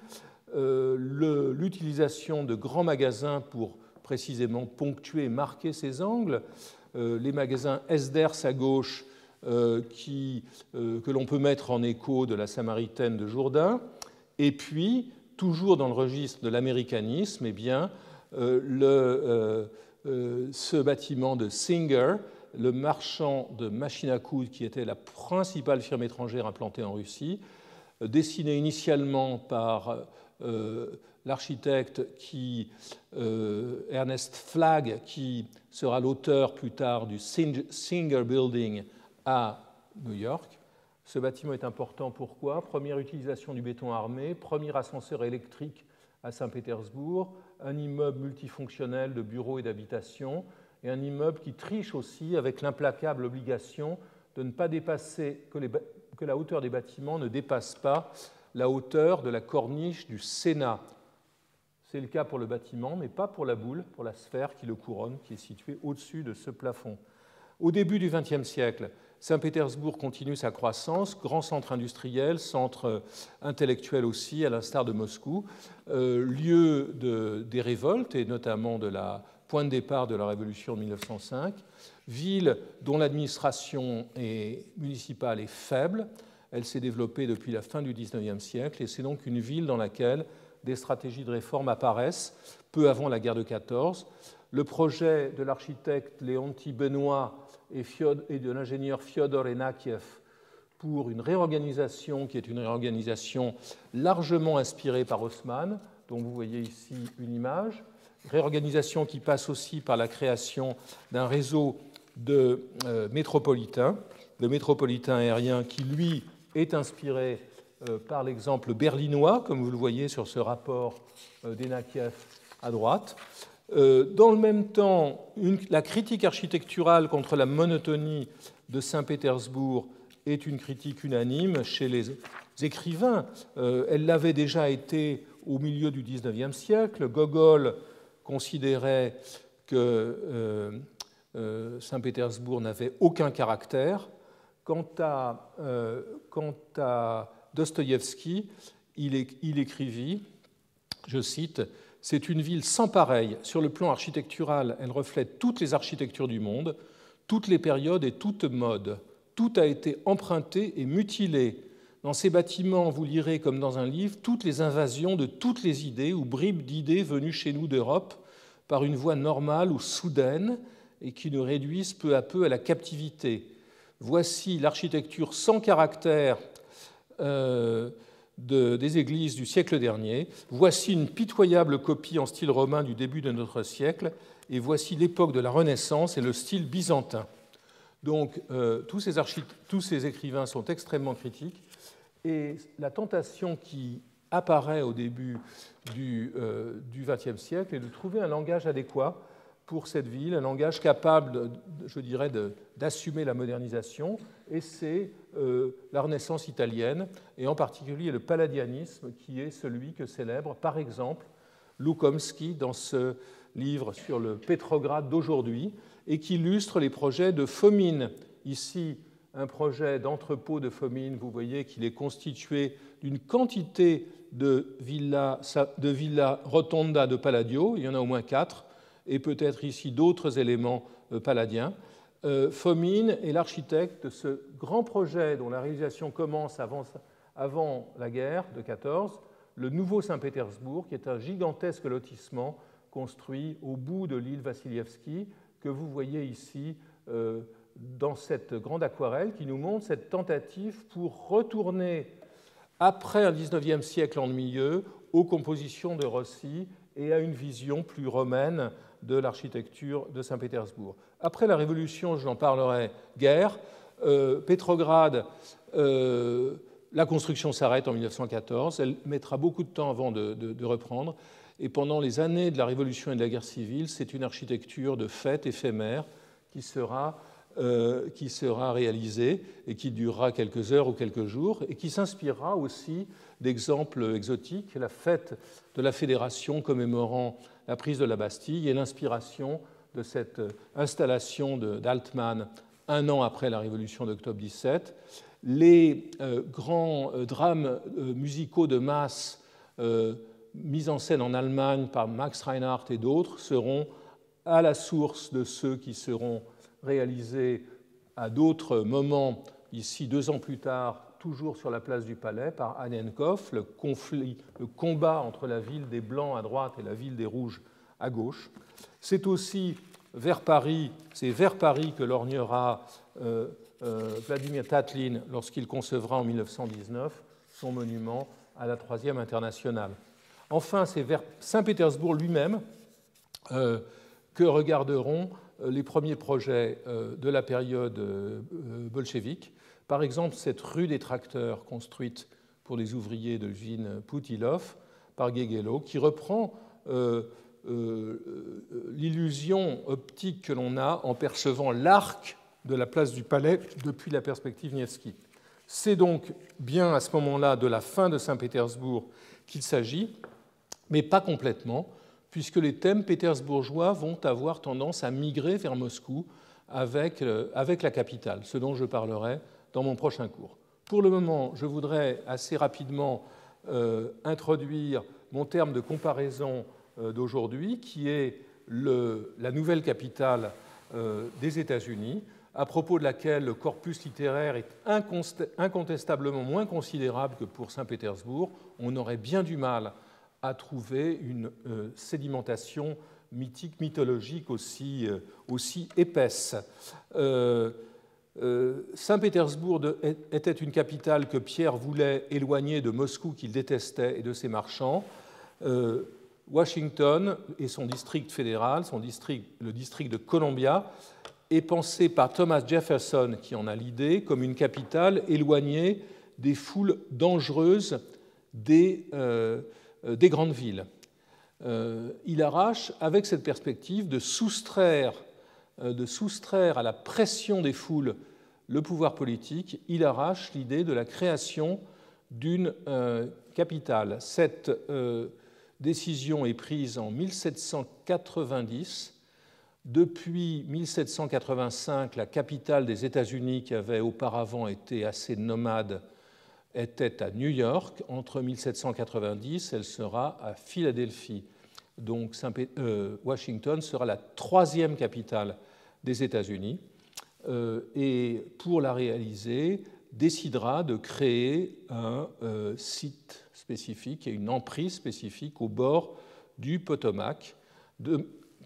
euh, l'utilisation de grands magasins pour précisément ponctuer et marquer ces angles, euh, les magasins Esders à gauche euh, qui, euh, que l'on peut mettre en écho de la Samaritaine de Jourdain, et puis, toujours dans le registre de l'américanisme, eh bien, euh, le, euh, euh, ce bâtiment de Singer, le marchand de machines à coudre qui était la principale firme étrangère implantée en Russie, euh, dessiné initialement par euh, l'architecte qui, euh, Ernest Flagg, qui sera l'auteur plus tard du Singer Building à New York. Ce bâtiment est important, pourquoi? Première utilisation du béton armé, premier ascenseur électrique à Saint-Pétersbourg, un immeuble multifonctionnel de bureaux et d'habitation, et un immeuble qui triche aussi avec l'implacable obligation de ne pas dépasser, que, les, que la hauteur des bâtiments ne dépasse pas la hauteur de la corniche du Sénat. C'est le cas pour le bâtiment, mais pas pour la boule, pour la sphère qui le couronne, qui est située au-dessus de ce plafond. Au début du vingtième siècle, Saint-Pétersbourg continue sa croissance, grand centre industriel, centre intellectuel aussi, à l'instar de Moscou, euh, lieu de, des révoltes et notamment de la point de départ de la Révolution de mille neuf cent cinq, ville dont l'administration municipale est faible. Elle s'est développée depuis la fin du dix-neuvième siècle et c'est donc une ville dans laquelle des stratégies de réforme apparaissent peu avant la guerre de quatorze. Le projet de l'architecte Léonti Benoît et de l'ingénieur Fyodor Enakiev pour une réorganisation qui est une réorganisation largement inspirée par Haussmann, dont vous voyez ici une image, réorganisation qui passe aussi par la création d'un réseau de euh, métropolitains, de métropolitains aériens qui, lui, est inspiré euh, par l'exemple berlinois, comme vous le voyez sur ce rapport euh, d'Enakiev à droite. Dans le même temps, une, la critique architecturale contre la monotonie de Saint-Pétersbourg est une critique unanime chez les écrivains. Elle l'avait déjà été au milieu du dix-neuvième siècle. Gogol considérait que euh, euh, Saint-Pétersbourg n'avait aucun caractère. Quant à, euh, quant à Dostoïevski, il, il écrivit, je cite, « C'est une ville sans pareille. Sur le plan architectural, elle reflète toutes les architectures du monde, toutes les périodes et toutes modes. Tout a été emprunté et mutilé. Dans ces bâtiments, vous lirez, comme dans un livre, toutes les invasions de toutes les idées ou bribes d'idées venues chez nous d'Europe par une voie normale ou soudaine et qui nous réduisent peu à peu à la captivité. Voici l'architecture sans caractère euh, De, des églises du siècle dernier. Voici une pitoyable copie en style romain du début de notre siècle, et voici l'époque de la Renaissance et le style byzantin. Donc, euh, tous, ces archi- tous ces écrivains sont extrêmement critiques, et la tentation qui apparaît au début du vingtième euh, siècle est de trouver un langage adéquat pour cette ville, un langage capable, de, je dirais, de, d'assumer la modernisation, et c'est euh, la Renaissance italienne, et en particulier le palladianisme, qui est celui que célèbre, par exemple, Loukomsky dans ce livre sur le Pétrograd d'aujourd'hui, et qui illustre les projets de Fomin. Ici, un projet d'entrepôt de Fomin, vous voyez qu'il est constitué d'une quantité de villas, de villas rotonda de Palladio, il y en a au moins quatre, et peut-être ici d'autres éléments palladiens. Euh, Fomin est l'architecte de ce grand projet dont la réalisation commence avant, avant la guerre de quatorze, le Nouveau Saint-Pétersbourg, qui est un gigantesque lotissement construit au bout de l'île Vassilievski, que vous voyez ici euh, dans cette grande aquarelle qui nous montre cette tentative pour retourner, après un dix-neuvième siècle ennuyeux, aux compositions de Rossi et à une vision plus romaine de l'architecture de Saint-Pétersbourg. Après la Révolution, je n'en parlerai guère, euh, Pétrograd euh, la construction s'arrête en mille neuf cent quatorze, elle mettra beaucoup de temps avant de, de, de reprendre, et pendant les années de la Révolution et de la guerre civile, c'est une architecture de fête éphémère qui sera, euh, qui sera réalisée et qui durera quelques heures ou quelques jours, et qui s'inspirera aussi d'exemples exotiques, la fête de la Fédération commémorant la prise de la Bastille et l'inspiration de cette installation d'Altmann un an après la Révolution d'octobre dix-sept. Les euh, grands euh, drames euh, musicaux de masse euh, mis en scène en Allemagne par Max Reinhardt et d'autres seront à la source de ceux qui seront réalisés à d'autres moments, ici deux ans plus tard, toujours sur la place du Palais, par Annenkopf, le, conflit, le combat entre la ville des Blancs à droite et la ville des Rouges à gauche. C'est aussi vers Paris, c'est vers Paris que lorgnera euh, euh, Vladimir Tatlin lorsqu'il concevra en mille neuf cent dix-neuf son monument à la Troisième Internationale. Enfin, c'est vers Saint-Pétersbourg lui-même euh, que regarderont les premiers projets euh, de la période euh, bolchevique. Par exemple, cette rue des tracteurs construite pour les ouvriers de l'usine Poutilov par Guéguello, qui reprend euh, euh, l'illusion optique que l'on a en percevant l'arc de la place du Palais depuis la perspective Nevsky. C'est donc bien à ce moment-là de la fin de Saint-Pétersbourg qu'il s'agit, mais pas complètement, puisque les thèmes pétersbourgeois vont avoir tendance à migrer vers Moscou avec, avec la capitale, ce dont je parlerai dans mon prochain cours. Pour le moment, je voudrais assez rapidement euh, introduire mon terme de comparaison euh, d'aujourd'hui, qui est le, la nouvelle capitale euh, des États-Unis, à propos de laquelle le corpus littéraire est incontestablement moins considérable que pour Saint-Pétersbourg. On aurait bien du mal à trouver une euh, sédimentation mythique, mythologique aussi, euh, aussi épaisse. Euh, euh, Saint-Pétersbourg était une capitale que Pierre voulait éloigner de Moscou qu'il détestait et de ses marchands. Euh, Washington et son district fédéral, son district, le district de Columbia, est pensé par Thomas Jefferson, qui en a l'idée, comme une capitale éloignée des foules dangereuses des, euh, des grandes villes. Euh, il arrache, avec cette perspective, de soustraire, euh, de soustraire à la pression des foules le pouvoir politique, il arrache l'idée de la création d'une euh, capitale. Cette euh, décision est prise en mille sept cent quatre-vingt-dix. Depuis mille sept cent quatre-vingt-cinq, la capitale des États-Unis, qui avait auparavant été assez nomade, était à New York. Entre mille sept cent quatre-vingt-dix, elle sera à Philadelphie. Donc euh, Washington sera la troisième capitale des États-Unis. Euh, et pour la réaliser, décidera de créer un euh, site spécifique et une emprise spécifique au bord du Potomac, de,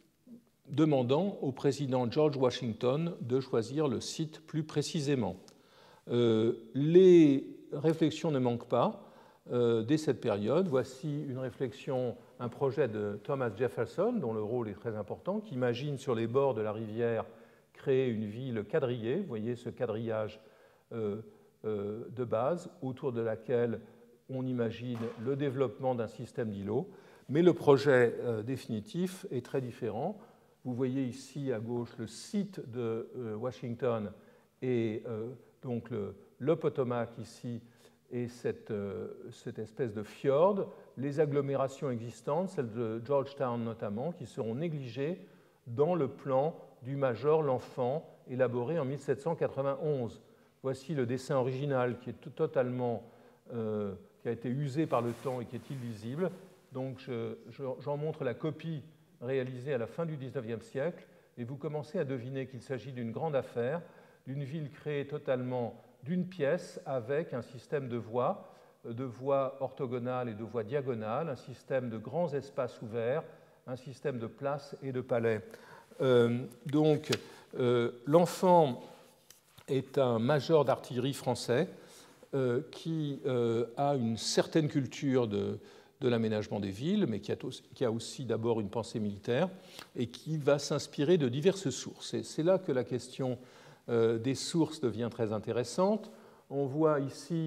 demandant au président George Washington de choisir le site plus précisément. Euh, les réflexions ne manquent pas euh, dès cette période. Voici une réflexion, un projet de Thomas Jefferson, dont le rôle est très important, qui imagine sur les bords de la rivière créer une ville quadrillée. Vous voyez ce quadrillage euh, euh, de base autour de laquelle on imagine le développement d'un système d'îlots. Mais le projet euh, définitif est très différent. Vous voyez ici à gauche le site de euh, Washington et euh, donc le, le Potomac ici et cette, euh, cette espèce de fjord, les agglomérations existantes, celles de Georgetown notamment, qui seront négligées dans le plan du Major L'Enfant élaboré en mille sept cent quatre-vingt-onze. Voici le dessin original qui est totalement, euh, qui a été usé par le temps et qui est illisible. Donc je, je, j'en montre la copie réalisée à la fin du dix-neuvième siècle, et vous commencez à deviner qu'il s'agit d'une grande affaire, d'une ville créée totalement d'une pièce avec un système de voies, de voies orthogonales et de voies diagonales, un système de grands espaces ouverts, un système de places et de palais. Euh, donc, euh, l'Enfant est un major d'artillerie français euh, qui euh, a une certaine culture de de l'aménagement des villes, mais qui a, qui a aussi d'abord une pensée militaire et qui va s'inspirer de diverses sources. Et c'est là que la question euh, des sources devient très intéressante. On voit ici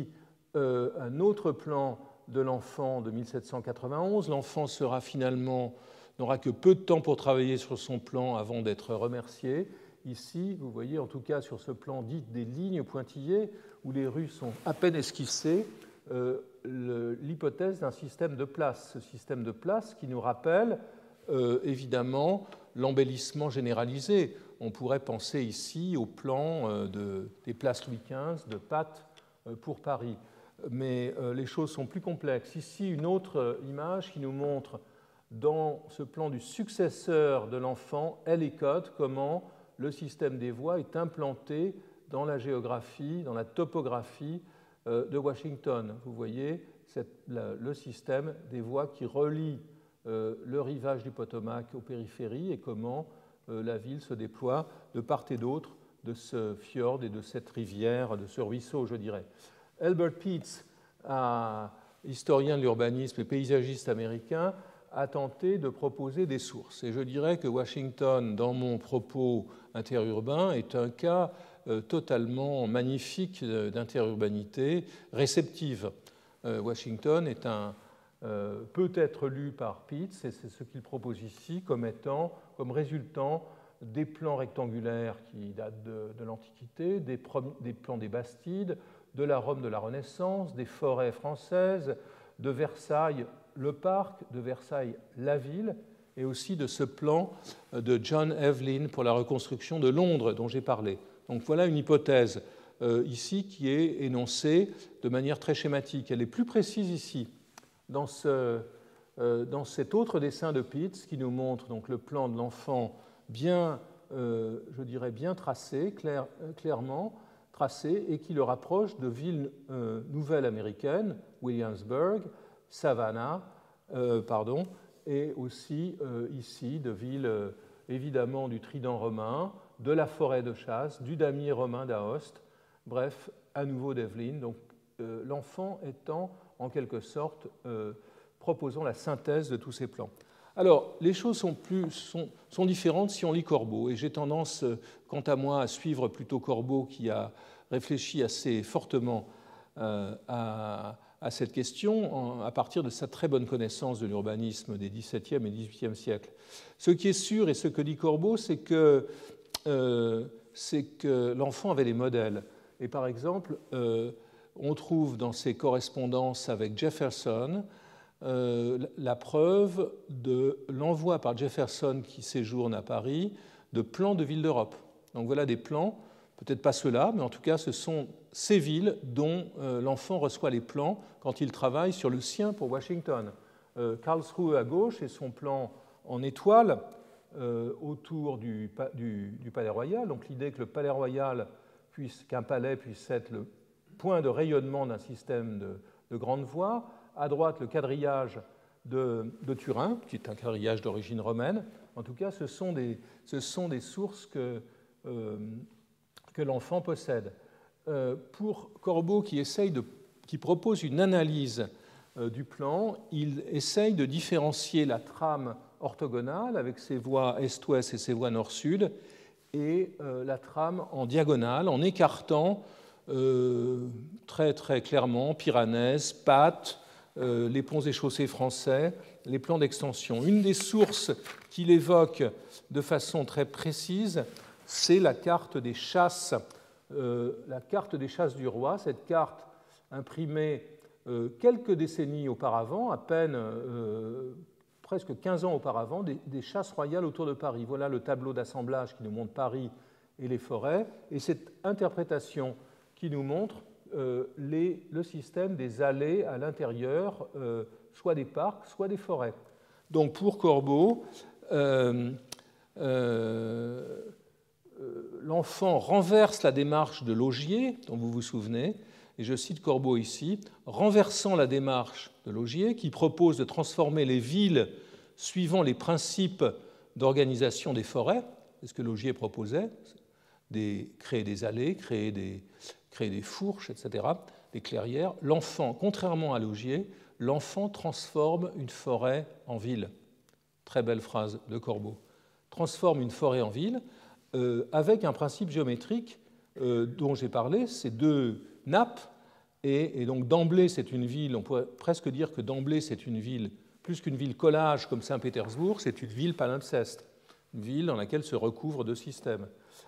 euh, un autre plan de l'enfant de mille sept cent quatre-vingt-onze. L'enfant sera finalement, n'aura que peu de temps pour travailler sur son plan avant d'être remercié. Ici, vous voyez, en tout cas sur ce plan dit des lignes pointillées, où les rues sont à peine esquissées, euh, l'hypothèse d'un système de place. Ce système de place qui nous rappelle euh, évidemment l'embellissement généralisé. On pourrait penser ici au plan euh, de, des places Louis quinze de Path euh, pour Paris. Mais euh, les choses sont plus complexes. Ici, une autre image qui nous montre dans ce plan du successeur de l'enfant, Ellicott, comment le système des voies est implanté dans la géographie, dans la topographie euh, de Washington. Vous voyez cette, la, le système des voies qui relie euh, le rivage du Potomac aux périphéries et comment euh, la ville se déploie de part et d'autre de ce fjord et de cette rivière, de ce ruisseau, je dirais. Elbert Peets, un historien de l'urbanisme et paysagiste américain, a tenté de proposer des sources. Et je dirais que Washington, dans mon propos interurbain, est un cas euh, totalement magnifique d'interurbanité réceptive. Euh, Washington est un, euh, peut être lu par Peets, et c'est ce qu'il propose ici comme étant, comme résultant des plans rectangulaires qui datent de, de l'Antiquité, des, des plans des Bastides, de la Rome de la Renaissance, des forêts françaises, de Versailles, le parc, de Versailles, la ville, et aussi de ce plan de John Evelyn pour la reconstruction de Londres dont j'ai parlé. Donc voilà une hypothèse euh, ici qui est énoncée de manière très schématique. Elle est plus précise ici, dans, ce, euh, dans cet autre dessin de Peets qui nous montre donc le plan de l'enfant bien, euh, je dirais bien tracé, clair, clairement, tracé et qui le rapproche de villes euh, nouvelles américaines, Williamsburg, Savannah, euh, pardon, et aussi euh, ici de villes euh, évidemment du Trident romain, de la forêt de chasse, du damier romain d'Aoste, bref, à nouveau d'Evelyn, donc euh, l'enfant étant en quelque sorte euh, proposant la synthèse de tous ces plans. Alors, les choses sont, plus, sont, sont différentes si on lit Corbeau, et j'ai tendance, quant à moi, à suivre plutôt Corbeau qui a réfléchi assez fortement euh, à, à cette question en, à partir de sa très bonne connaissance de l'urbanisme des dix-septième et dix-huitième siècles. Ce qui est sûr, et ce que dit Corbeau, c'est que, euh, c'est que l'enfant avait des modèles. Et par exemple, euh, on trouve dans ses correspondances avec Jefferson Euh, la preuve de l'envoi par Jefferson qui séjourne à Paris de plans de villes d'Europe. Donc voilà des plans, peut-être pas ceux-là, mais en tout cas ce sont ces villes dont euh, l'enfant reçoit les plans quand il travaille sur le sien pour Washington. Euh, Karlsruhe à gauche et son plan en étoile euh, autour du, du, du Palais Royal. Donc l'idée que le Palais Royal puisse, qu'un palais puisse être le point de rayonnement d'un système de, de grandes voies. À droite, le quadrillage de, de Turin, qui est un quadrillage d'origine romaine. En tout cas, ce sont des, ce sont des sources que, euh, que l'enfant possède. Euh, pour Corbeau, qui, essaye de, qui propose une analyse euh, du plan, il essaye de différencier la trame orthogonale avec ses voies est-ouest et ses voies nord-sud, et euh, la trame en diagonale, en écartant euh, très, très clairement Piranèse, Path, Euh, les ponts et chaussées français, les plans d'extension. Une des sources qu'il évoque de façon très précise, c'est la carte des chasses, euh, la carte des chasses du roi, cette carte imprimée euh, quelques décennies auparavant, à peine euh, presque quinze ans auparavant, des, des chasses royales autour de Paris. Voilà le tableau d'assemblage qui nous montre Paris et les forêts, et cette interprétation qui nous montre Euh, les, le système des allées à l'intérieur, euh, soit des parcs, soit des forêts. Donc pour Corbeau, euh, euh, l'enfant renverse la démarche de Laugier, dont vous vous souvenez, et je cite Corbeau ici, renversant la démarche de Laugier qui propose de transformer les villes suivant les principes d'organisation des forêts, c'est ce que Laugier proposait, des, créer des allées, créer des créer des fourches, et cetera, des clairières. L'enfant, contrairement à Laugier, l'enfant transforme une forêt en ville. Très belle phrase de Corbeau. Transforme une forêt en ville euh, avec un principe géométrique euh, dont j'ai parlé, ces deux nappes Et, et donc d'emblée, c'est une ville, on pourrait presque dire que d'emblée, c'est une ville, plus qu'une ville collage comme Saint-Pétersbourg, c'est une ville palimpseste, une ville dans laquelle se recouvrent deux systèmes.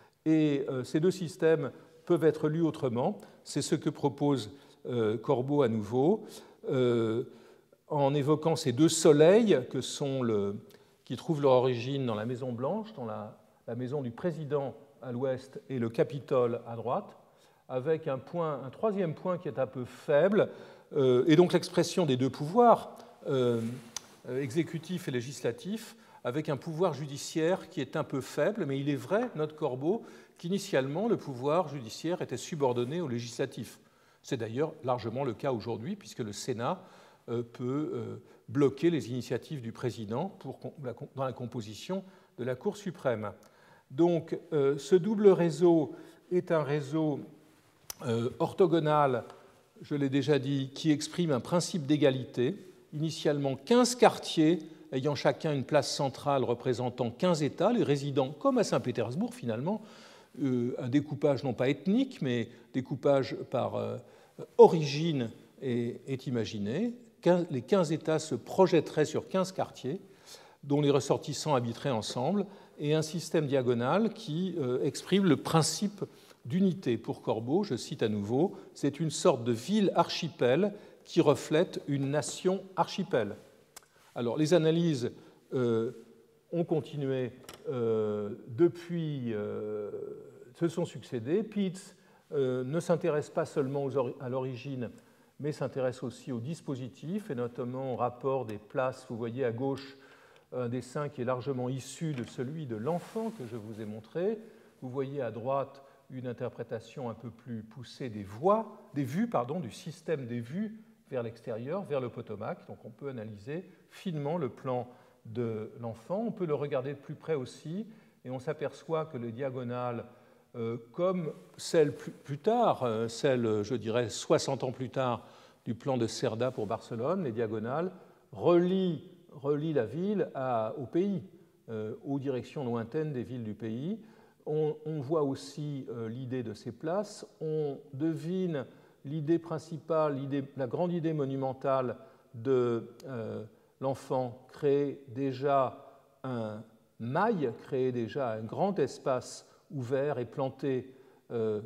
Et euh, ces deux systèmes peuvent être lus autrement. C'est ce que propose euh, Corbeau à nouveau, euh, en évoquant ces deux soleils que sont le, qui trouvent leur origine dans la Maison Blanche, dans la, la maison du président à l'ouest et le Capitole à droite, avec un, point, un troisième point qui est un peu faible, euh, et donc l'expression des deux pouvoirs, euh, exécutif et législatif, avec un pouvoir judiciaire qui est un peu faible, mais il est vrai, note Corbeau, qu'initialement, le pouvoir judiciaire était subordonné au législatif. C'est d'ailleurs largement le cas aujourd'hui, puisque le Sénat euh, peut euh, bloquer les initiatives du président pour, dans la composition de la Cour suprême. Donc, euh, ce double réseau est un réseau Euh, orthogonale, je l'ai déjà dit, qui exprime un principe d'égalité, initialement quinze quartiers ayant chacun une place centrale représentant quinze États, les résidents, comme à Saint-Pétersbourg finalement, euh, un découpage non pas ethnique, mais découpage par euh, origine est, est imaginé. quinze, les quinze États se projetteraient sur quinze quartiers, dont les ressortissants habiteraient ensemble, et un système diagonal qui euh, exprime le principe d'unité. Pour Corbeau, je cite à nouveau, c'est une sorte de ville archipel qui reflète une nation archipel. Alors, les analyses euh, ont continué euh, depuis, euh, se sont succédées. Pitts euh, ne s'intéresse pas seulement aux à l'origine, mais s'intéresse aussi au dispositif, et notamment au rapport des places. Vous voyez à gauche un dessin qui est largement issu de celui de l'enfant que je vous ai montré. Vous voyez à droite une interprétation un peu plus poussée des voies, des vues, pardon, du système des vues vers l'extérieur, vers le Potomac. Donc on peut analyser finement le plan de l'enfant. On peut le regarder de plus près aussi, et on s'aperçoit que les diagonales, euh, comme celle plus, plus tard, euh, celle, je dirais, soixante ans plus tard, du plan de Cerda pour Barcelone, les diagonales relient, relient la ville à, au pays, euh, aux directions lointaines des villes du pays. On, on voit aussi euh, l'idée de ces places, on devine l'idée principale, l'idée, la grande idée monumentale de euh, l'enfant, créer déjà un mail, créer déjà un grand espace ouvert et planté, euh,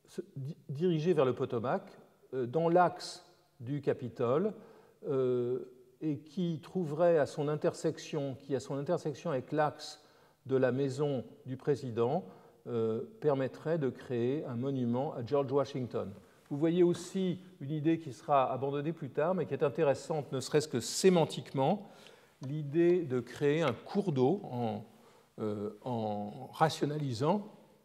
dirigé vers le Potomac, euh, dans l'axe du Capitole, euh, et qui trouverait à son intersection, qui à son intersection avec l'axe de la maison du président, euh, permettrait de créer un monument à George Washington. Vous voyez aussi une idée qui sera abandonnée plus tard, mais qui est intéressante, ne serait-ce que sémantiquement, l'idée de créer un cours d'eau en, euh, en rationalisant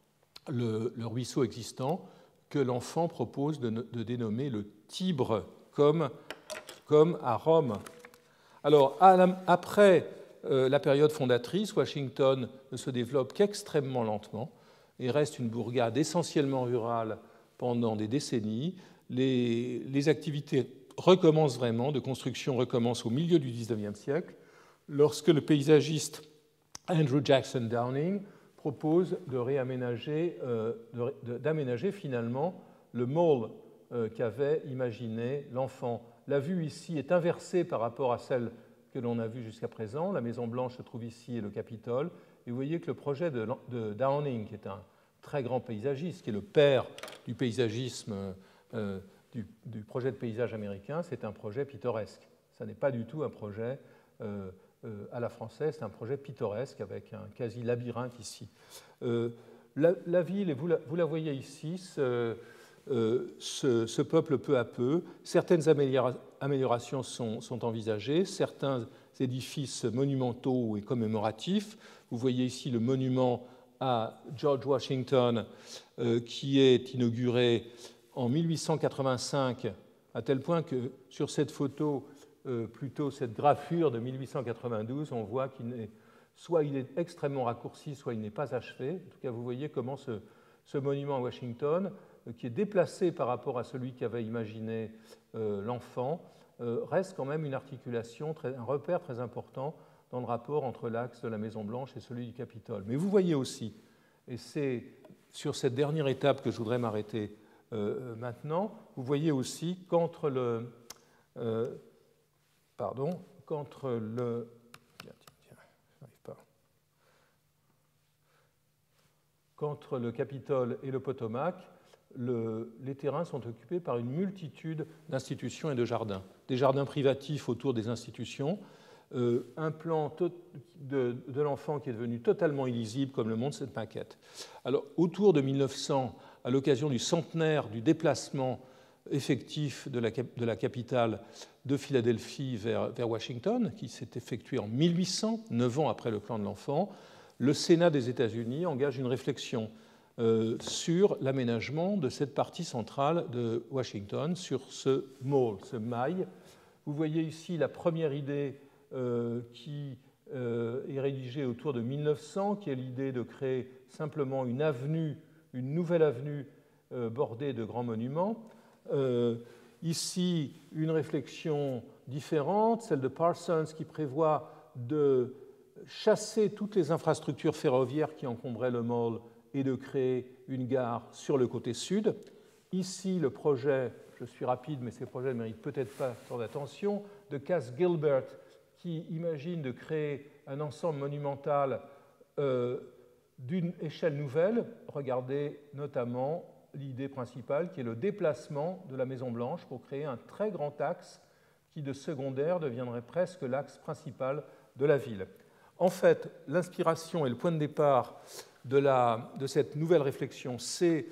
le, le ruisseau existant que l'enfant propose de, de dénommer le Tibre, comme, comme à Rome. Alors, à la, après euh, la période fondatrice, Washington ne se développe qu'extrêmement lentement et reste une bourgade essentiellement rurale pendant des décennies. Les, les activités recommencent vraiment, de construction recommencent au milieu du dix-neuvième siècle, lorsque le paysagiste Andrew Jackson Downing propose de réaménager, euh, de, d'aménager finalement le mall euh, qu'avait imaginé l'enfant. La vue ici est inversée par rapport à celle que l'on a vue jusqu'à présent. La Maison Blanche se trouve ici et le Capitole. Et vous voyez que le projet de, de Downing, qui est un très grand paysagiste, qui est le père du paysagisme, euh, du, du projet de paysage américain, c'est un projet pittoresque. Ce n'est pas du tout un projet euh, euh, à la française, c'est un projet pittoresque avec un quasi-labyrinthe ici. Euh, la, la ville, et vous la, vous la voyez ici, ce, euh, ce, ce peuple peu à peu, certaines améliora- améliorations sont, sont envisagées, certains édifices monumentaux et commémoratifs. Vous voyez ici le monument à George Washington, euh, qui est inauguré en mille huit cent quatre-vingt-cinq, à tel point que sur cette photo, euh, plutôt cette gravure de mille huit cent quatre-vingt-douze, on voit qu'il est, soit il est extrêmement raccourci, soit il n'est pas achevé. En tout cas, vous voyez comment ce, ce monument à Washington, euh, qui est déplacé par rapport à celui qu'avait imaginé euh, l'enfant, euh, reste quand même une articulation, très, un repère très important dans le rapport entre l'axe de la Maison-Blanche et celui du Capitole. Mais vous voyez aussi, et c'est sur cette dernière étape que je voudrais m'arrêter euh, maintenant, vous voyez aussi qu'entre le... Euh, pardon, qu'entre le... Tiens, tiens, tiens, j'arrive pas. Qu'entre le Capitole et le Potomac, le, les terrains sont occupés par une multitude d'institutions et de jardins. Des jardins privatifs autour des institutions, euh, un plan de, de l'enfant qui est devenu totalement illisible, comme le montre cette maquette. Alors, autour de mille neuf cents, à l'occasion du centenaire du déplacement effectif de la, de la capitale de Philadelphie vers, vers Washington, qui s'est effectué en mille huit cents, neuf ans après le plan de l'enfant, le Sénat des États-Unis engage une réflexion euh, sur l'aménagement de cette partie centrale de Washington, sur ce mall, ce mail. Vous voyez ici la première idée euh, qui euh, est rédigée autour de mille neuf cents, qui est l'idée de créer simplement une avenue, une nouvelle avenue euh, bordée de grands monuments. Euh, ici, une réflexion différente, celle de Parsons, qui prévoit de chasser toutes les infrastructures ferroviaires qui encombraient le mall et de créer une gare sur le côté sud. Ici, le projet, je suis rapide, mais ces projets ne méritent peut-être pas tant d'attention, de Cass Gilbert, qui imagine de créer un ensemble monumental euh, d'une échelle nouvelle. Regardez notamment l'idée principale, qui est le déplacement de la Maison-Blanche pour créer un très grand axe qui, de secondaire, deviendrait presque l'axe principal de la ville. En fait, l'inspiration et le point de départ de, la, de cette nouvelle réflexion, c'est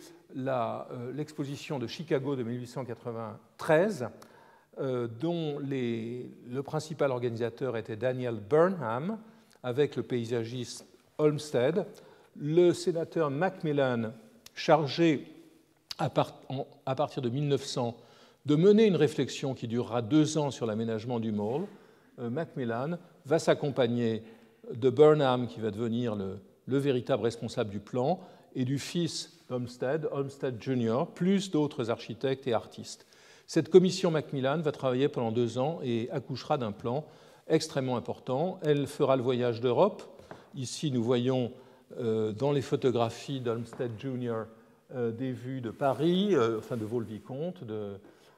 euh, l'exposition de Chicago de mille huit cent quatre-vingt-treize, euh, dont les, le principal organisateur était Daniel Burnham, avec le paysagiste Olmsted, le sénateur Macmillan, chargé à, part, en, à partir de mille neuf cents de mener une réflexion qui durera deux ans sur l'aménagement du mall. euh, Macmillan va s'accompagner de Burnham, qui va devenir le, le véritable responsable du plan, et du fils d'Olmsted, Olmsted junior, plus d'autres architectes et artistes. Cette commission Macmillan va travailler pendant deux ans et accouchera d'un plan extrêmement important. Elle fera le voyage d'Europe. Ici, nous voyons euh, dans les photographies d'Olmsted junior euh, des vues de Paris, euh, enfin de Vaux-le-Vicomte, de,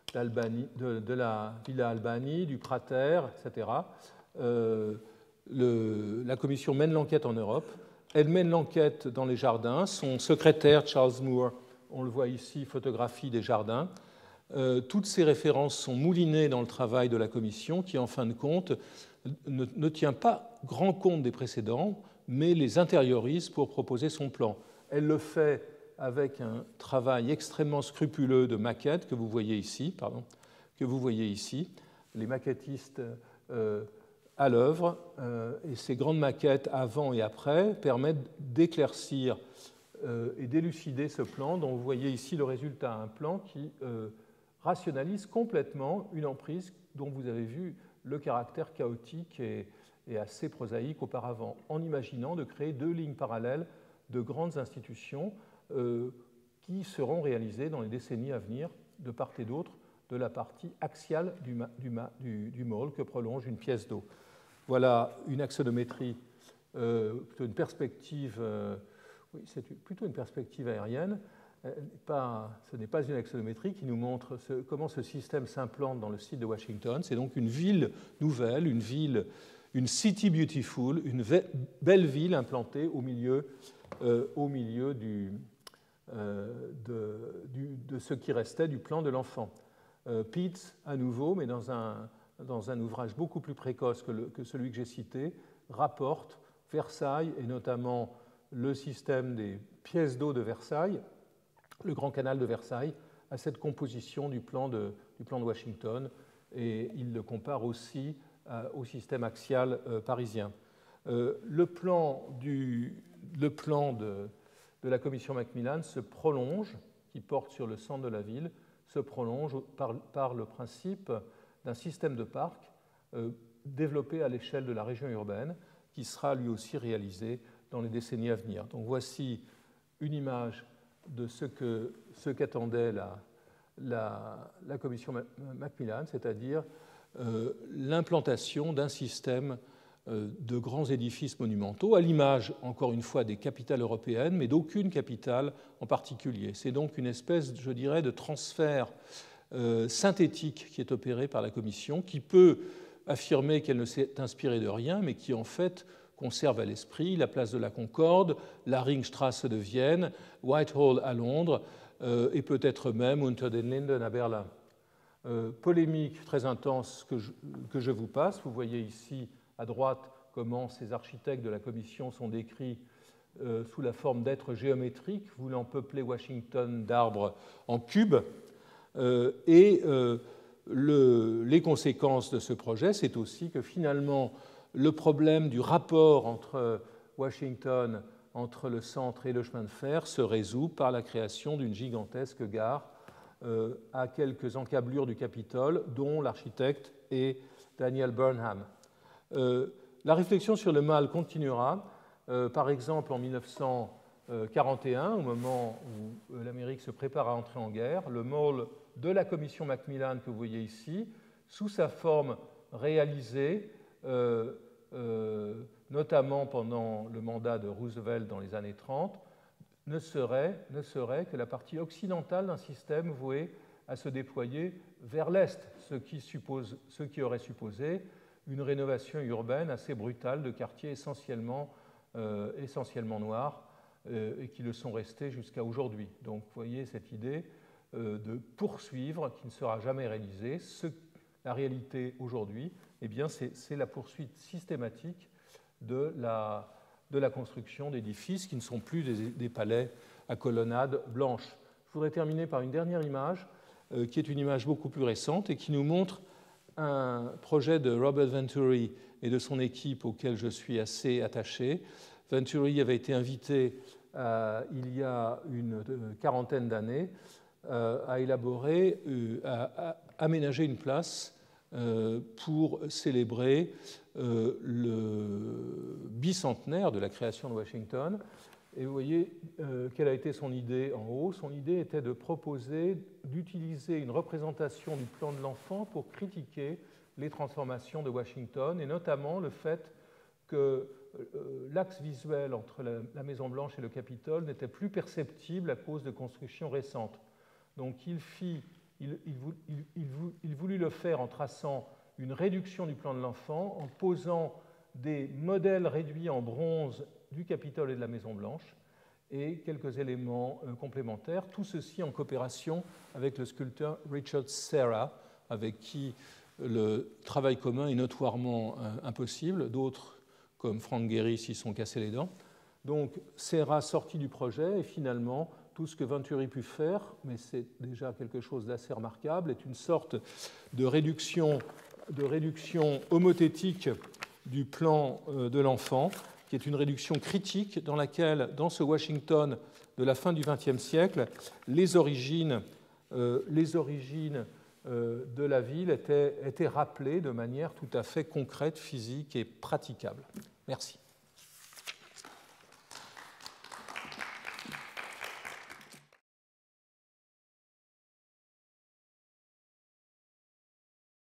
de, de la Villa Albani, du Prater, et cetera. Euh, Le, la commission mène l'enquête en Europe, elle mène l'enquête dans les jardins, son secrétaire Charles Moore, on le voit ici, photographie des jardins. Euh, toutes ces références sont moulinées dans le travail de la commission qui, en fin de compte, ne, ne tient pas grand compte des précédents, mais les intériorise pour proposer son plan. Elle le fait avec un travail extrêmement scrupuleux de maquettes que vous voyez ici, pardon, que vous voyez ici. Les maquettistes euh, à l'œuvre, euh, et ces grandes maquettes avant et après permettent d'éclaircir euh, et d'élucider ce plan dont vous voyez ici le résultat, un plan qui euh, rationalise complètement une emprise dont vous avez vu le caractère chaotique et, et assez prosaïque auparavant, en imaginant de créer deux lignes parallèles de grandes institutions euh, qui seront réalisées dans les décennies à venir, de part et d'autre de la partie axiale du, du, du, du mall que prolonge une pièce d'eau. Voilà une axonométrie, euh, plutôt une perspective, euh, oui, c'est plutôt une perspective aérienne. Euh, pas, ce n'est pas une axonométrie qui nous montre ce, comment ce système s'implante dans le site de Washington. C'est donc une ville nouvelle, une ville, une city beautiful, une belle ville implantée au milieu, euh, au milieu du, euh, de, du, de ce qui restait du plan de l'enfant. Euh, Pitts, à nouveau, mais dans un dans un ouvrage beaucoup plus précoce que, le, que celui que j'ai cité, rapporte Versailles, et notamment le système des pièces d'eau de Versailles, le Grand Canal de Versailles, à cette composition du plan de, du plan de Washington, et il le compare aussi euh, au système axial euh, parisien. Euh, le plan, du, le plan de, de la commission Macmillan se prolonge, qui porte sur le centre de la ville, se prolonge par, par le principe d'un système de parcs euh, développé à l'échelle de la région urbaine, qui sera lui aussi réalisé dans les décennies à venir. Donc voici une image de ce que ce qu'attendait la, la, la commission Macmillan, c'est-à-dire euh, l'implantation d'un système de grands édifices monumentaux, à l'image, encore une fois, des capitales européennes, mais d'aucune capitale en particulier. C'est donc une espèce, je dirais, de transfert euh, synthétique qui est opéré par la Commission, qui peut affirmer qu'elle ne s'est inspirée de rien, mais qui, en fait, conserve à l'esprit la place de la Concorde, la Ringstrasse de Vienne, Whitehall à Londres, euh, et peut-être même Unter den Linden à Berlin. Euh, polémique très intense que je, que je vous passe. Vous voyez ici à droite comment ces architectes de la Commission sont décrits euh, sous la forme d'êtres géométriques voulant peupler Washington d'arbres en cubes. Euh, et euh, le, les conséquences de ce projet, c'est aussi que finalement le problème du rapport entre Washington, entre le centre et le chemin de fer se résout par la création d'une gigantesque gare euh, à quelques encablures du Capitole, dont l'architecte est Daniel Burnham. Euh, la réflexion sur le mal continuera. Euh, par exemple, en mille neuf cent quarante et un, au moment où l'Amérique se prépare à entrer en guerre, le mall de la commission Macmillan que vous voyez ici, sous sa forme réalisée, euh, euh, notamment pendant le mandat de Roosevelt dans les années trente, ne serait, ne serait que la partie occidentale d'un système voué à se déployer vers l'Est, ce qui, suppose, ce qui aurait supposé une rénovation urbaine assez brutale de quartiers essentiellement, euh, essentiellement noirs euh, et qui le sont restés jusqu'à aujourd'hui. Donc vous voyez cette idée euh, de poursuivre qui ne sera jamais réalisée. Ce, la réalité aujourd'hui, eh bien, c'est, c'est la poursuite systématique de la, de la construction d'édifices qui ne sont plus des, des palais à colonnades blanches. Je voudrais terminer par une dernière image euh, qui est une image beaucoup plus récente et qui nous montre un projet de Robert Venturi et de son équipe auquel je suis assez attaché. Venturi avait été invité euh, il y a une quarantaine d'années euh, à élaborer, euh, à, à aménager une place euh, pour célébrer euh, le bicentenaire de la création de Washington. Et vous voyez euh, quelle a été son idée en haut. Son idée était de proposer d'utiliser une représentation du plan de l'enfant pour critiquer les transformations de Washington, et notamment le fait que euh, l'axe visuel entre la, la Maison-Blanche et le Capitole n'était plus perceptible à cause de constructions récentes. Donc il, fit, il, il, il, il, il voulut le faire en traçant une réduction du plan de l'enfant, en posant des modèles réduits en bronze du Capitole et de la Maison-Blanche, et quelques éléments euh, complémentaires, tout ceci en coopération avec le sculpteur Richard Serra, avec qui le travail commun est notoirement euh, impossible. D'autres, comme Frank Gehry, s'y sont cassés les dents. Donc Serra sortit du projet, et finalement, tout ce que Venturi put faire, mais c'est déjà quelque chose d'assez remarquable, est une sorte de réduction, de réduction homothétique du plan euh, de l'enfant, qui est une réduction critique dans laquelle, dans ce Washington de la fin du vingtième siècle, les origines, euh, les origines euh, de la ville étaient, étaient rappelées de manière tout à fait concrète, physique et praticable. Merci.